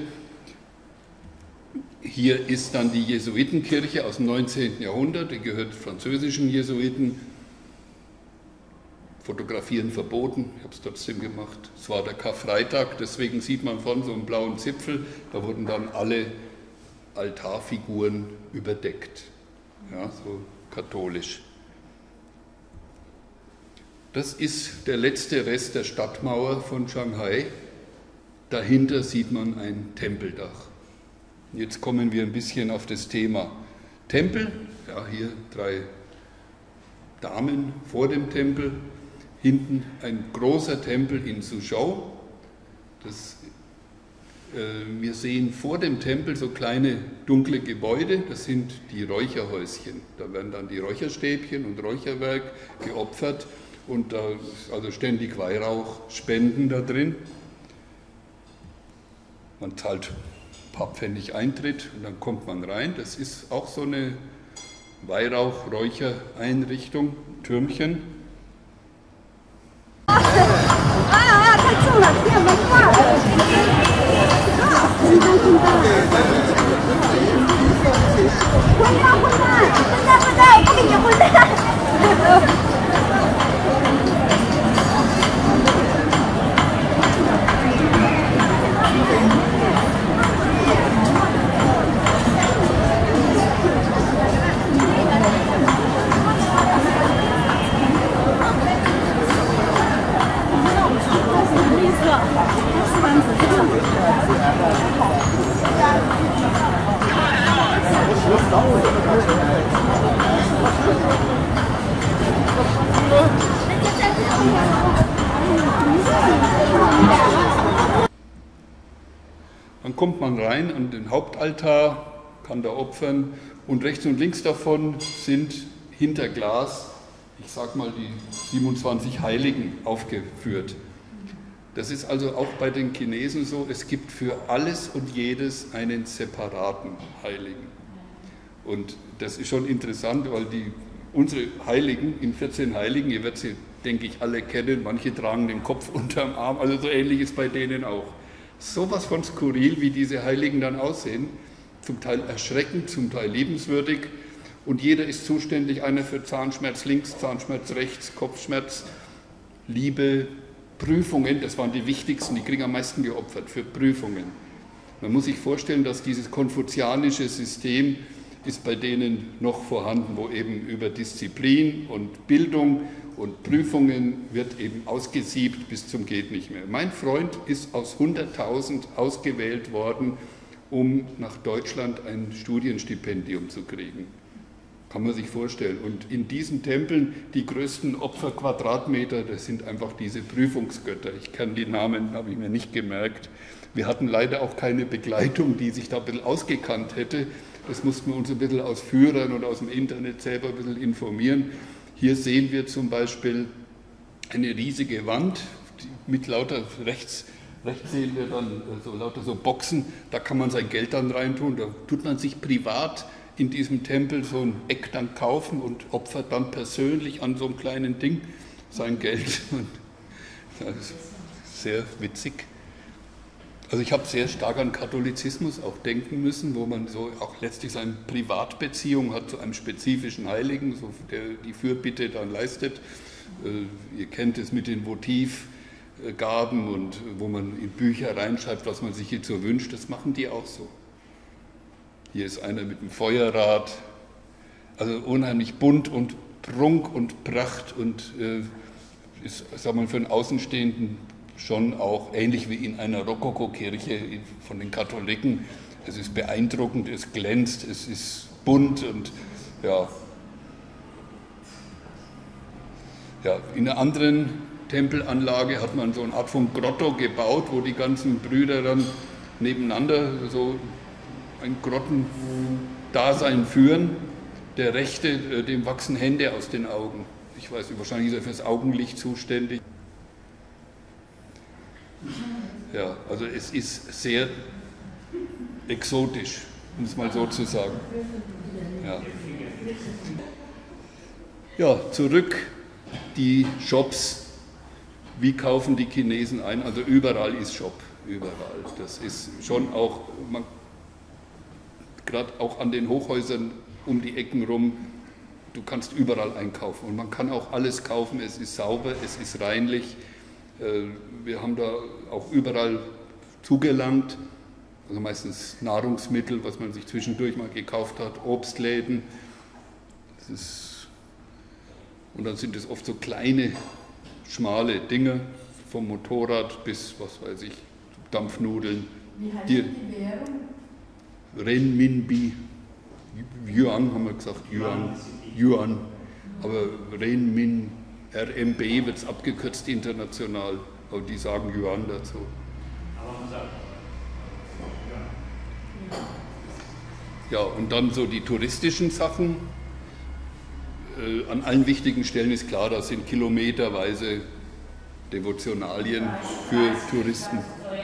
Hier ist dann die Jesuitenkirche aus dem neunzehnten Jahrhundert, die gehört französischen Jesuiten. Fotografieren verboten, ich habe es trotzdem gemacht. Es war der Karfreitag, deswegen sieht man von so einem blauen Zipfel, da wurden dann alle Altarfiguren überdeckt, ja, so katholisch. Das ist der letzte Rest der Stadtmauer von Shanghai. Dahinter sieht man ein Tempeldach. Jetzt kommen wir ein bisschen auf das Thema Tempel. Ja, hier drei Damen vor dem Tempel. Hinten ein großer Tempel in Suzhou. Das, äh, wir sehen vor dem Tempel so kleine dunkle Gebäude. Das sind die Räucherhäuschen. Da werden dann die Räucherstäbchen und Räucherwerk geopfert. Und da ist also ständig Weihrauchspenden da drin. Man zahlt ein paar Pfennig Eintritt und dann kommt man rein. Das ist auch so eine Weihrauch-Räuchereinrichtung, Türmchen. Ah, ah,太重了，别门挂了。混蛋，混蛋，混蛋，混蛋，我不给你混蛋。 Dann kommt man rein an den Hauptaltar, kann da opfern, und rechts und links davon sind hinter Glas, ich sag mal, die siebenundzwanzig Heiligen aufgeführt. Das ist also auch bei den Chinesen so, es gibt für alles und jedes einen separaten Heiligen. Und das ist schon interessant, weil die, unsere Heiligen, in vierzehn Heiligen, ihr werdet sie, denke ich, alle kennen, manche tragen den Kopf unterm Arm, also so ähnlich ist bei denen auch. Sowas von skurril, wie diese Heiligen dann aussehen, zum Teil erschreckend, zum Teil liebenswürdig. Und jeder ist zuständig, einer für Zahnschmerz links, Zahnschmerz rechts, Kopfschmerz, Liebe, Prüfungen, das waren die wichtigsten, die kriegen am meisten geopfert für Prüfungen. Man muss sich vorstellen, dass dieses konfuzianische System ist bei denen noch vorhanden, wo eben über Disziplin und Bildung und Prüfungen wird eben ausgesiebt bis zum geht nicht mehr. Mein Freund ist aus hunderttausend ausgewählt worden, um nach Deutschland ein Studienstipendium zu kriegen. Kann man sich vorstellen. Und in diesen Tempeln, die größten Opferquadratmeter, das sind einfach diese Prüfungsgötter. Ich kann die Namen, habe ich mir nicht gemerkt. Wir hatten leider auch keine Begleitung, die sich da ein bisschen ausgekannt hätte. Das mussten wir uns ein bisschen aus Führern und aus dem Internet selber ein bisschen informieren. Hier sehen wir zum Beispiel eine riesige Wand mit lauter rechts, rechts sehen wir dann so lauter so Boxen, da kann man sein Geld dann reintun, da tut man sich privat in diesem Tempel so ein Eck dann kaufen und opfert dann persönlich an so einem kleinen Ding sein Geld. Das ist sehr witzig. Also ich habe sehr stark an Katholizismus auch denken müssen, wo man so auch letztlich seine Privatbeziehung hat zu einem spezifischen Heiligen, so der die Fürbitte dann leistet. Äh, ihr kennt es mit den Votivgaben und wo man in Bücher reinschreibt, was man sich jetzt so wünscht, das machen die auch so. Hier ist einer mit einem Feuerrad, also unheimlich bunt und Prunk und Pracht und äh, ist, sagen wir, für einen Außenstehenden schon auch ähnlich wie in einer Rokoko-Kirche von den Katholiken. Es ist beeindruckend, es glänzt, es ist bunt und ja. Ja, in einer anderen Tempelanlage hat man so eine Art von Grotto gebaut, wo die ganzen Brüder dann nebeneinander so ein Grottendasein führen. Der Rechte, dem wachsen Hände aus den Augen. Ich weiß nicht, wahrscheinlich ist er fürs Augenlicht zuständig. Ja, also es ist sehr exotisch, um es mal so zu sagen. Ja, ja, zurück die Shops. Wie kaufen die Chinesen ein? Also überall ist Shop, überall. Das ist schon auch, gerade auch an den Hochhäusern um die Ecken rum, du kannst überall einkaufen und man kann auch alles kaufen, es ist sauber, es ist reinlich. Wir haben da auch überall zugelangt, also meistens Nahrungsmittel, was man sich zwischendurch mal gekauft hat, Obstläden. Das ist, und dann sind es oft so kleine, schmale Dinge, vom Motorrad bis, was weiß ich, Dampfnudeln. Wie heißt die, die Währung? Renminbi, Yuan haben wir gesagt, Yuan, Yuan, aber Renmin, R M B wird es abgekürzt international, aber die sagen Yuan dazu. Ja, und dann so die touristischen Sachen. Äh, an allen wichtigen Stellen ist klar, das sind kilometerweise Devotionalien für Touristen.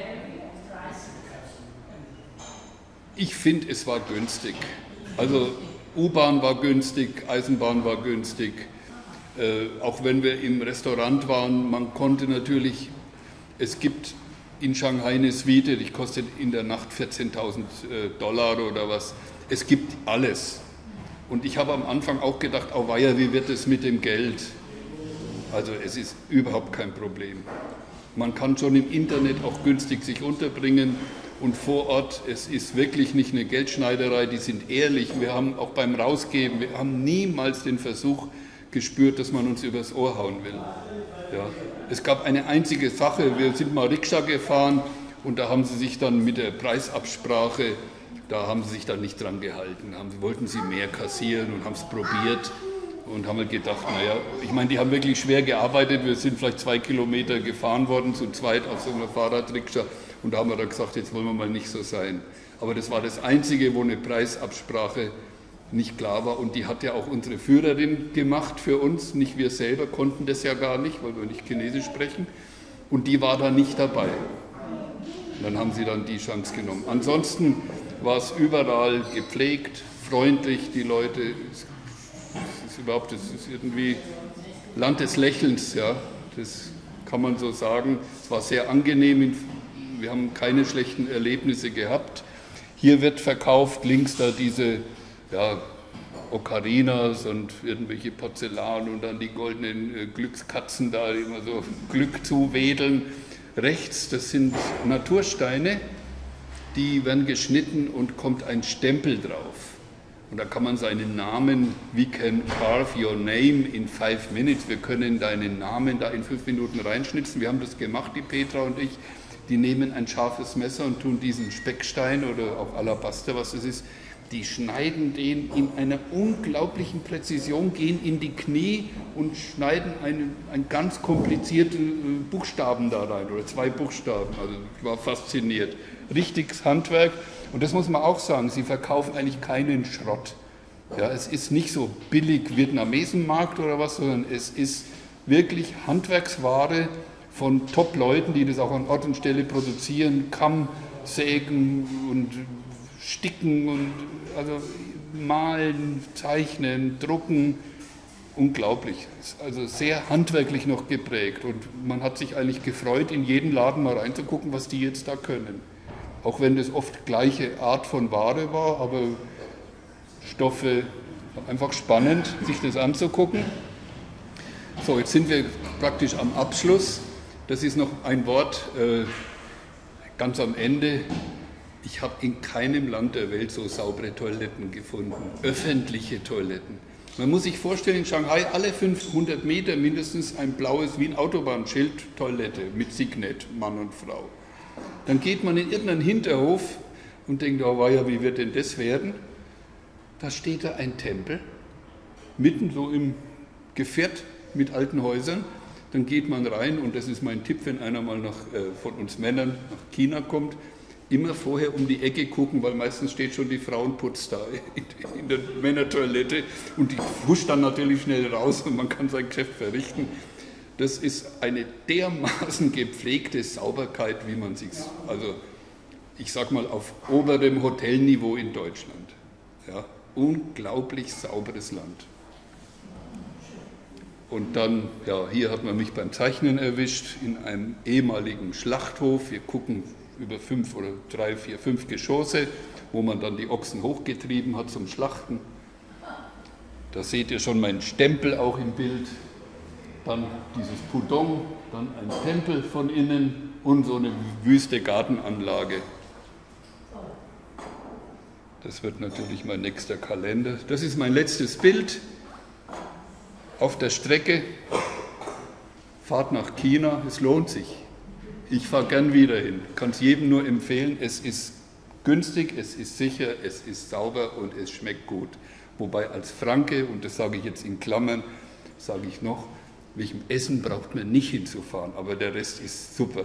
Ich finde, es war günstig. Also U-Bahn war günstig, Eisenbahn war günstig. Äh, auch wenn wir im Restaurant waren, man konnte natürlich, es gibt in Shanghai eine Suite, die kostet in der Nacht vierzehntausend äh, Dollar oder was. Es gibt alles. Und ich habe am Anfang auch gedacht, oh weia, wie wird es mit dem Geld? Also es ist überhaupt kein Problem. Man kann schon im Internet auch günstig sich unterbringen und vor Ort, es ist wirklich nicht eine Geldschneiderei, die sind ehrlich. Wir haben auch beim Rausgeben, wir haben niemals den Versuch gespürt, dass man uns übers Ohr hauen will. Ja. Es gab eine einzige Sache, wir sind mal Rikscha gefahren und da haben sie sich dann mit der Preisabsprache, da haben sie sich dann nicht dran gehalten, haben, wollten sie mehr kassieren und haben es probiert und haben halt gedacht, naja, ich meine, die haben wirklich schwer gearbeitet, wir sind vielleicht zwei Kilometer gefahren worden, zu zweit auf so einer Fahrradrikscha und da haben wir dann gesagt, jetzt wollen wir mal nicht so sein. Aber das war das Einzige, wo eine Preisabsprache nicht klar war und die hat ja auch unsere Führerin gemacht für uns, nicht wir selber konnten das ja gar nicht, weil wir nicht Chinesisch sprechen und die war da nicht dabei. Und dann haben sie dann die Chance genommen. Ansonsten war es überall gepflegt, freundlich, die Leute, es ist überhaupt, es ist irgendwie Land des Lächelns, ja, das kann man so sagen. Es war sehr angenehm, wir haben keine schlechten Erlebnisse gehabt. Hier wird verkauft, links da diese, ja, Ocarinas und irgendwelche Porzellan und dann die goldenen äh, Glückskatzen da, die immer so Glück zuwedeln. Rechts, das sind Natursteine, die werden geschnitten und kommt ein Stempel drauf. Und da kann man seinen Namen, we can carve your name in five minutes, wir können deinen Namen da in fünf Minuten reinschnitzen. Wir haben das gemacht, die Petra und ich. Die nehmen ein scharfes Messer und tun diesen Speckstein oder auch Alabaster, was es ist, die schneiden den in einer unglaublichen Präzision, gehen in die Knie und schneiden einen, einen ganz komplizierten Buchstaben da rein oder zwei Buchstaben. Also ich war fasziniert. Richtiges Handwerk. Und das muss man auch sagen, sie verkaufen eigentlich keinen Schrott. Ja, es ist nicht so billig Vietnamesenmarkt oder was, sondern es ist wirklich Handwerksware von Top-Leuten, die das auch an Ort und Stelle produzieren, Kamm, Sägen und Sticken und also malen, zeichnen, drucken. Unglaublich. Also sehr handwerklich noch geprägt. Und man hat sich eigentlich gefreut, in jeden Laden mal reinzugucken, was die jetzt da können. Auch wenn das oft gleiche Art von Ware war, aber Stoffe, einfach spannend, sich das anzugucken. So, jetzt sind wir praktisch am Abschluss. Das ist noch ein Wort äh, ganz am Ende. Ich habe in keinem Land der Welt so saubere Toiletten gefunden, öffentliche Toiletten. Man muss sich vorstellen, in Shanghai alle fünfhundert Meter mindestens ein blaues wie ein Autobahnschild Toilette mit Signet, Mann und Frau. Dann geht man in irgendeinen Hinterhof und denkt, oh weia, wie wird denn das werden? Da steht da ein Tempel, mitten so im Geviertel mit alten Häusern. Dann geht man rein und das ist mein Tipp, wenn einer mal nach, äh, von uns Männern nach China kommt, immer vorher um die Ecke gucken, weil meistens steht schon die Frauenputz da in, in der Männertoilette und die huscht dann natürlich schnell raus und man kann sein Geschäft verrichten. Das ist eine dermaßen gepflegte Sauberkeit, wie man sich, also ich sag mal auf oberem Hotelniveau in Deutschland. Ja, unglaublich sauberes Land. Und dann, ja, hier hat man mich beim Zeichnen erwischt, in einem ehemaligen Schlachthof. Wir gucken über fünf oder drei, vier, fünf Geschosse, wo man dann die Ochsen hochgetrieben hat zum Schlachten. Da seht ihr schon meinen Stempel auch im Bild. Dann dieses Pudong, dann ein Tempel von innen und so eine wüste Gartenanlage. Das wird natürlich mein nächster Kalender. Das ist mein letztes Bild. Auf der Strecke, Fahrt nach China, es lohnt sich. Ich fahre gern wieder hin, kann es jedem nur empfehlen. Es ist günstig, es ist sicher, es ist sauber und es schmeckt gut. Wobei als Franke, und das sage ich jetzt in Klammern, sage ich noch, wegen Essen braucht man nicht hinzufahren, aber der Rest ist super.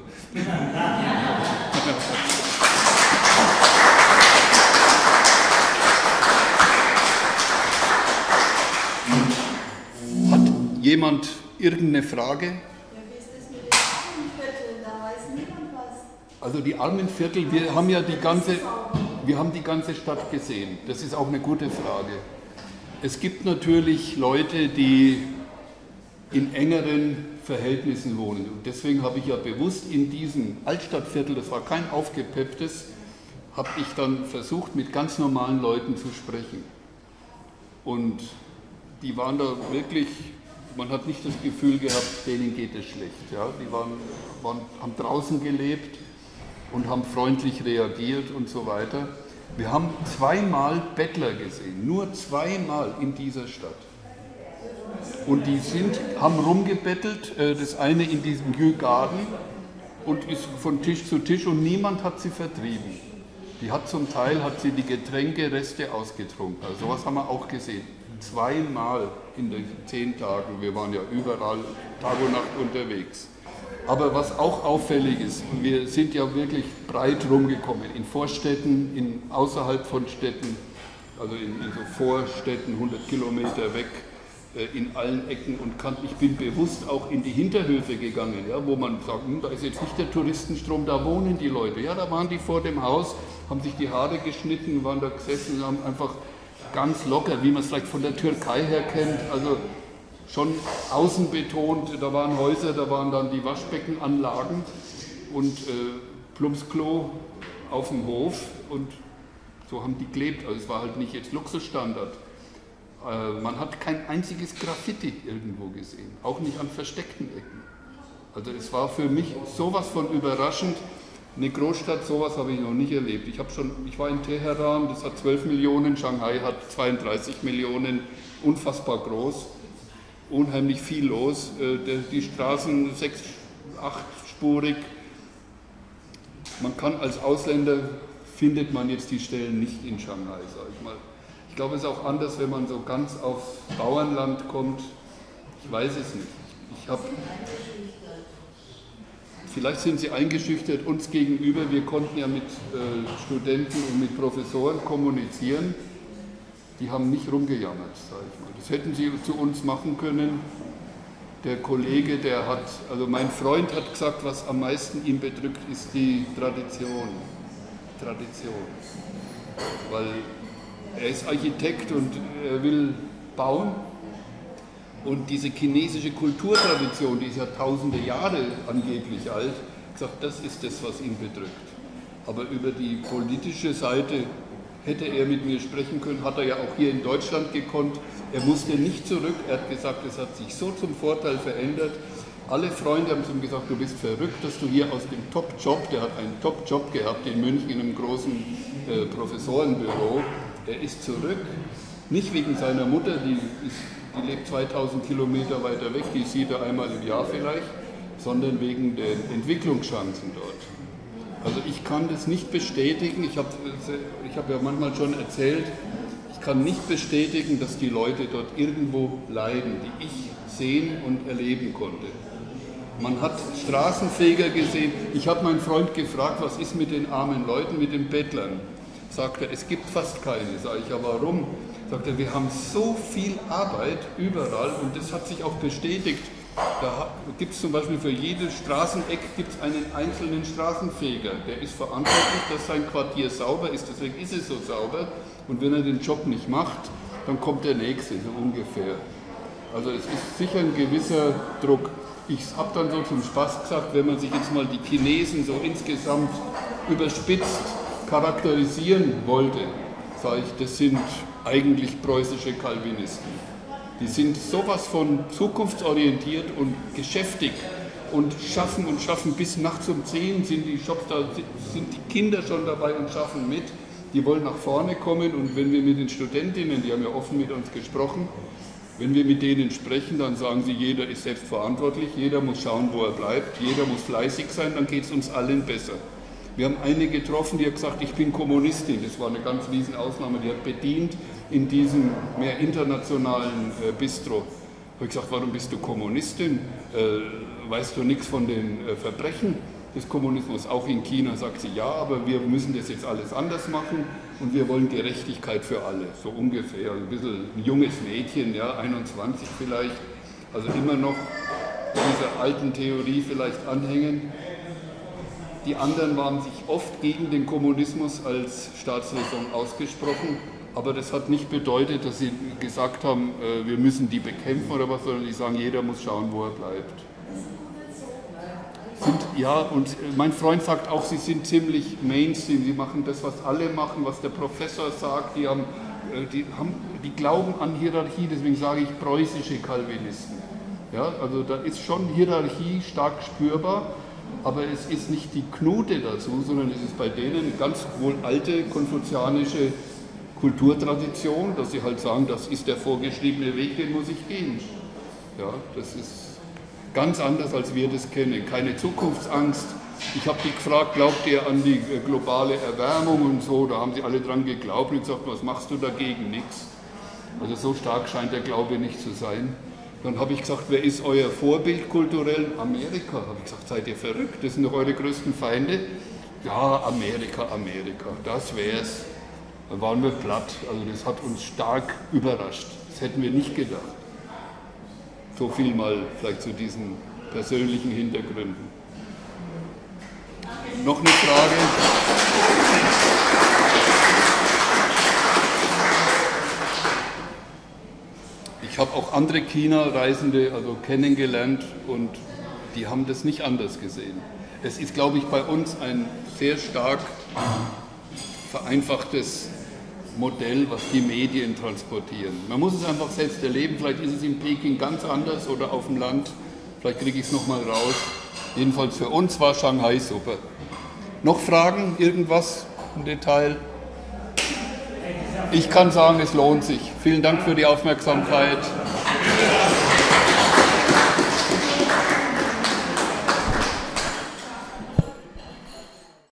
Hat jemand irgendeine Frage? Ja, wie ist das mit den Armenvierteln? Da weiß niemand was. Also die Armenviertel, wir haben ja die ganze, wir haben die ganze Stadt gesehen. Das ist auch eine gute Frage. Es gibt natürlich Leute, die in engeren Verhältnissen wohnen. Und deswegen habe ich ja bewusst in diesem Altstadtviertel, das war kein aufgepepptes, habe ich dann versucht, mit ganz normalen Leuten zu sprechen. Und die waren da wirklich, man hat nicht das Gefühl gehabt, denen geht es schlecht. Ja? Die waren, waren, haben draußen gelebt und haben freundlich reagiert und so weiter. Wir haben zweimal Bettler gesehen, nur zweimal in dieser Stadt. Und die sind, haben rumgebettelt, das eine in diesem Yew Garden und ist von Tisch zu Tisch und niemand hat sie vertrieben. Die hat zum Teil hat sie die Getränkereste ausgetrunken. Also sowas haben wir auch gesehen. Zweimal in den zehn Tagen. Wir waren ja überall Tag und Nacht unterwegs. Aber was auch auffällig ist, wir sind ja wirklich breit rumgekommen, in Vorstädten, in, außerhalb von Städten, also in, in so Vorstädten, hundert Kilometer weg, in allen Ecken und Kanten. Ich bin bewusst auch in die Hinterhöfe gegangen, ja, wo man sagt, hm, da ist jetzt nicht der Touristenstrom, da wohnen die Leute. Ja, da waren die vor dem Haus, haben sich die Haare geschnitten, waren da gesessen, haben einfach ganz locker, wie man es vielleicht von der Türkei her kennt, also schon außen betont, da waren Häuser, da waren dann die Waschbeckenanlagen und äh, Plumpsklo auf dem Hof und so haben die gelebt. Also es war halt nicht jetzt Luxusstandard. Äh, man hat kein einziges Graffiti irgendwo gesehen, auch nicht an versteckten Ecken. Also es war für mich sowas von überraschend. Eine Großstadt, sowas habe ich noch nicht erlebt. Ich, habe schon, ich war in Teheran, das hat zwölf Millionen, Shanghai hat zweiunddreißig Millionen, unfassbar groß, unheimlich viel los. Die Straßen sechs, achtspurig. Man kann als Ausländer, findet man jetzt die Stellen nicht in Shanghai, sage ich mal. Ich glaube, es ist auch anders, wenn man so ganz aufs Bauernland kommt. Ich weiß es nicht. Ich habe... Vielleicht sind sie eingeschüchtert uns gegenüber. Wir konnten ja mit äh, Studenten und mit Professoren kommunizieren. Die haben nicht rumgejammert, sage ich mal. Das hätten sie zu uns machen können. Der Kollege, der hat, also mein Freund hat gesagt, was am meisten ihn bedrückt, ist die Tradition. Tradition. Weil er ist Architekt und er will bauen. Und diese chinesische Kulturtradition, die ist ja tausende Jahre angeblich alt, gesagt, das ist das, was ihn bedrückt. Aber über die politische Seite hätte er mit mir sprechen können, hat er ja auch hier in Deutschland gekonnt. Er musste nicht zurück, er hat gesagt, es hat sich so zum Vorteil verändert. Alle Freunde haben zu ihm gesagt, du bist verrückt, dass du hier aus dem Top-Job, der hat einen Top-Job gehabt in München in einem großen äh, Professorenbüro, er ist zurück, nicht wegen seiner Mutter, die ist Die lebt zweitausend Kilometer weiter weg, die sieht er einmal im Jahr vielleicht, sondern wegen der Entwicklungschancen dort. Also ich kann das nicht bestätigen, ich habe ich hab ja manchmal schon erzählt, ich kann nicht bestätigen, dass die Leute dort irgendwo leiden, die ich sehen und erleben konnte. Man hat Straßenfeger gesehen, ich habe meinen Freund gefragt, was ist mit den armen Leuten, mit den Bettlern? Sagt er, es gibt fast keine. Sag ich, ja warum? Sagt er, wir haben so viel Arbeit überall und das hat sich auch bestätigt. Da gibt es zum Beispiel für jedes Straßeneck gibt's einen einzelnen Straßenfeger. Der ist verantwortlich, dass sein Quartier sauber ist, deswegen ist es so sauber. Und wenn er den Job nicht macht, dann kommt der Nächste, so ungefähr. Also es ist sicher ein gewisser Druck. Ich habe dann so zum Spaß gesagt, wenn man sich jetzt mal die Chinesen so insgesamt überspitzt charakterisieren wollte, sage ich, das sind eigentlich preußische Calvinisten. Die sind sowas von zukunftsorientiert und geschäftig und schaffen und schaffen bis nachts um zehn sind die Shops da, sind die Kinder schon dabei und schaffen mit. Die wollen nach vorne kommen und wenn wir mit den Studentinnen, die haben ja offen mit uns gesprochen, wenn wir mit denen sprechen, dann sagen sie, jeder ist selbstverantwortlich, jeder muss schauen, wo er bleibt, jeder muss fleißig sein, dann geht es uns allen besser. Wir haben eine getroffen, die hat gesagt, ich bin Kommunistin. Das war eine ganz riesen Ausnahme. Die hat bedient in diesem mehr internationalen äh, Bistro. Ich habe gesagt, warum bist du Kommunistin? Äh, weißt du nichts von den äh, Verbrechen des Kommunismus? Auch in China sagt sie, ja, aber wir müssen das jetzt alles anders machen und wir wollen Gerechtigkeit für alle. So ungefähr. Also ein bisschen ein junges Mädchen, ja, einundzwanzig vielleicht. Also immer noch dieser alten Theorie vielleicht anhängen. Die anderen waren sich oft gegen den Kommunismus als Staatsräson ausgesprochen, aber das hat nicht bedeutet, dass sie gesagt haben, wir müssen die bekämpfen oder was, sondern die sagen, jeder muss schauen, wo er bleibt. Sind, ja, und mein Freund sagt auch, sie sind ziemlich Mainstream, sie machen das, was alle machen, was der Professor sagt, die, haben, die, haben, die glauben an Hierarchie, deswegen sage ich preußische Calvinisten. Ja, also da ist schon Hierarchie stark spürbar. Aber es ist nicht die Knute dazu, sondern es ist bei denen eine ganz wohl alte konfuzianische Kulturtradition, dass sie halt sagen, das ist der vorgeschriebene Weg, den muss ich gehen. Ja, das ist ganz anders, als wir das kennen. Keine Zukunftsangst. Ich habe die gefragt, glaubt ihr an die globale Erwärmung und so? Da haben sie alle dran geglaubt und gesagt, was machst du dagegen? Nichts. Also so stark scheint der Glaube nicht zu sein. Dann habe ich gesagt, wer ist euer Vorbild kulturell? Amerika. Habe ich gesagt, seid ihr verrückt? Das sind doch eure größten Feinde. Ja, Amerika, Amerika, das wär's. Dann waren wir platt. Also das hat uns stark überrascht. Das hätten wir nicht gedacht. So viel mal vielleicht zu diesen persönlichen Hintergründen. Noch eine Frage? Ich habe auch andere China-Reisende also kennengelernt und die haben das nicht anders gesehen. Es ist, glaube ich, bei uns ein sehr stark vereinfachtes Modell, was die Medien transportieren. Man muss es einfach selbst erleben, vielleicht ist es in Peking ganz anders oder auf dem Land, vielleicht kriege ich es nochmal raus. Jedenfalls für uns war Shanghai super. Noch Fragen, irgendwas im Detail? Ich kann sagen, es lohnt sich. Vielen Dank für die Aufmerksamkeit.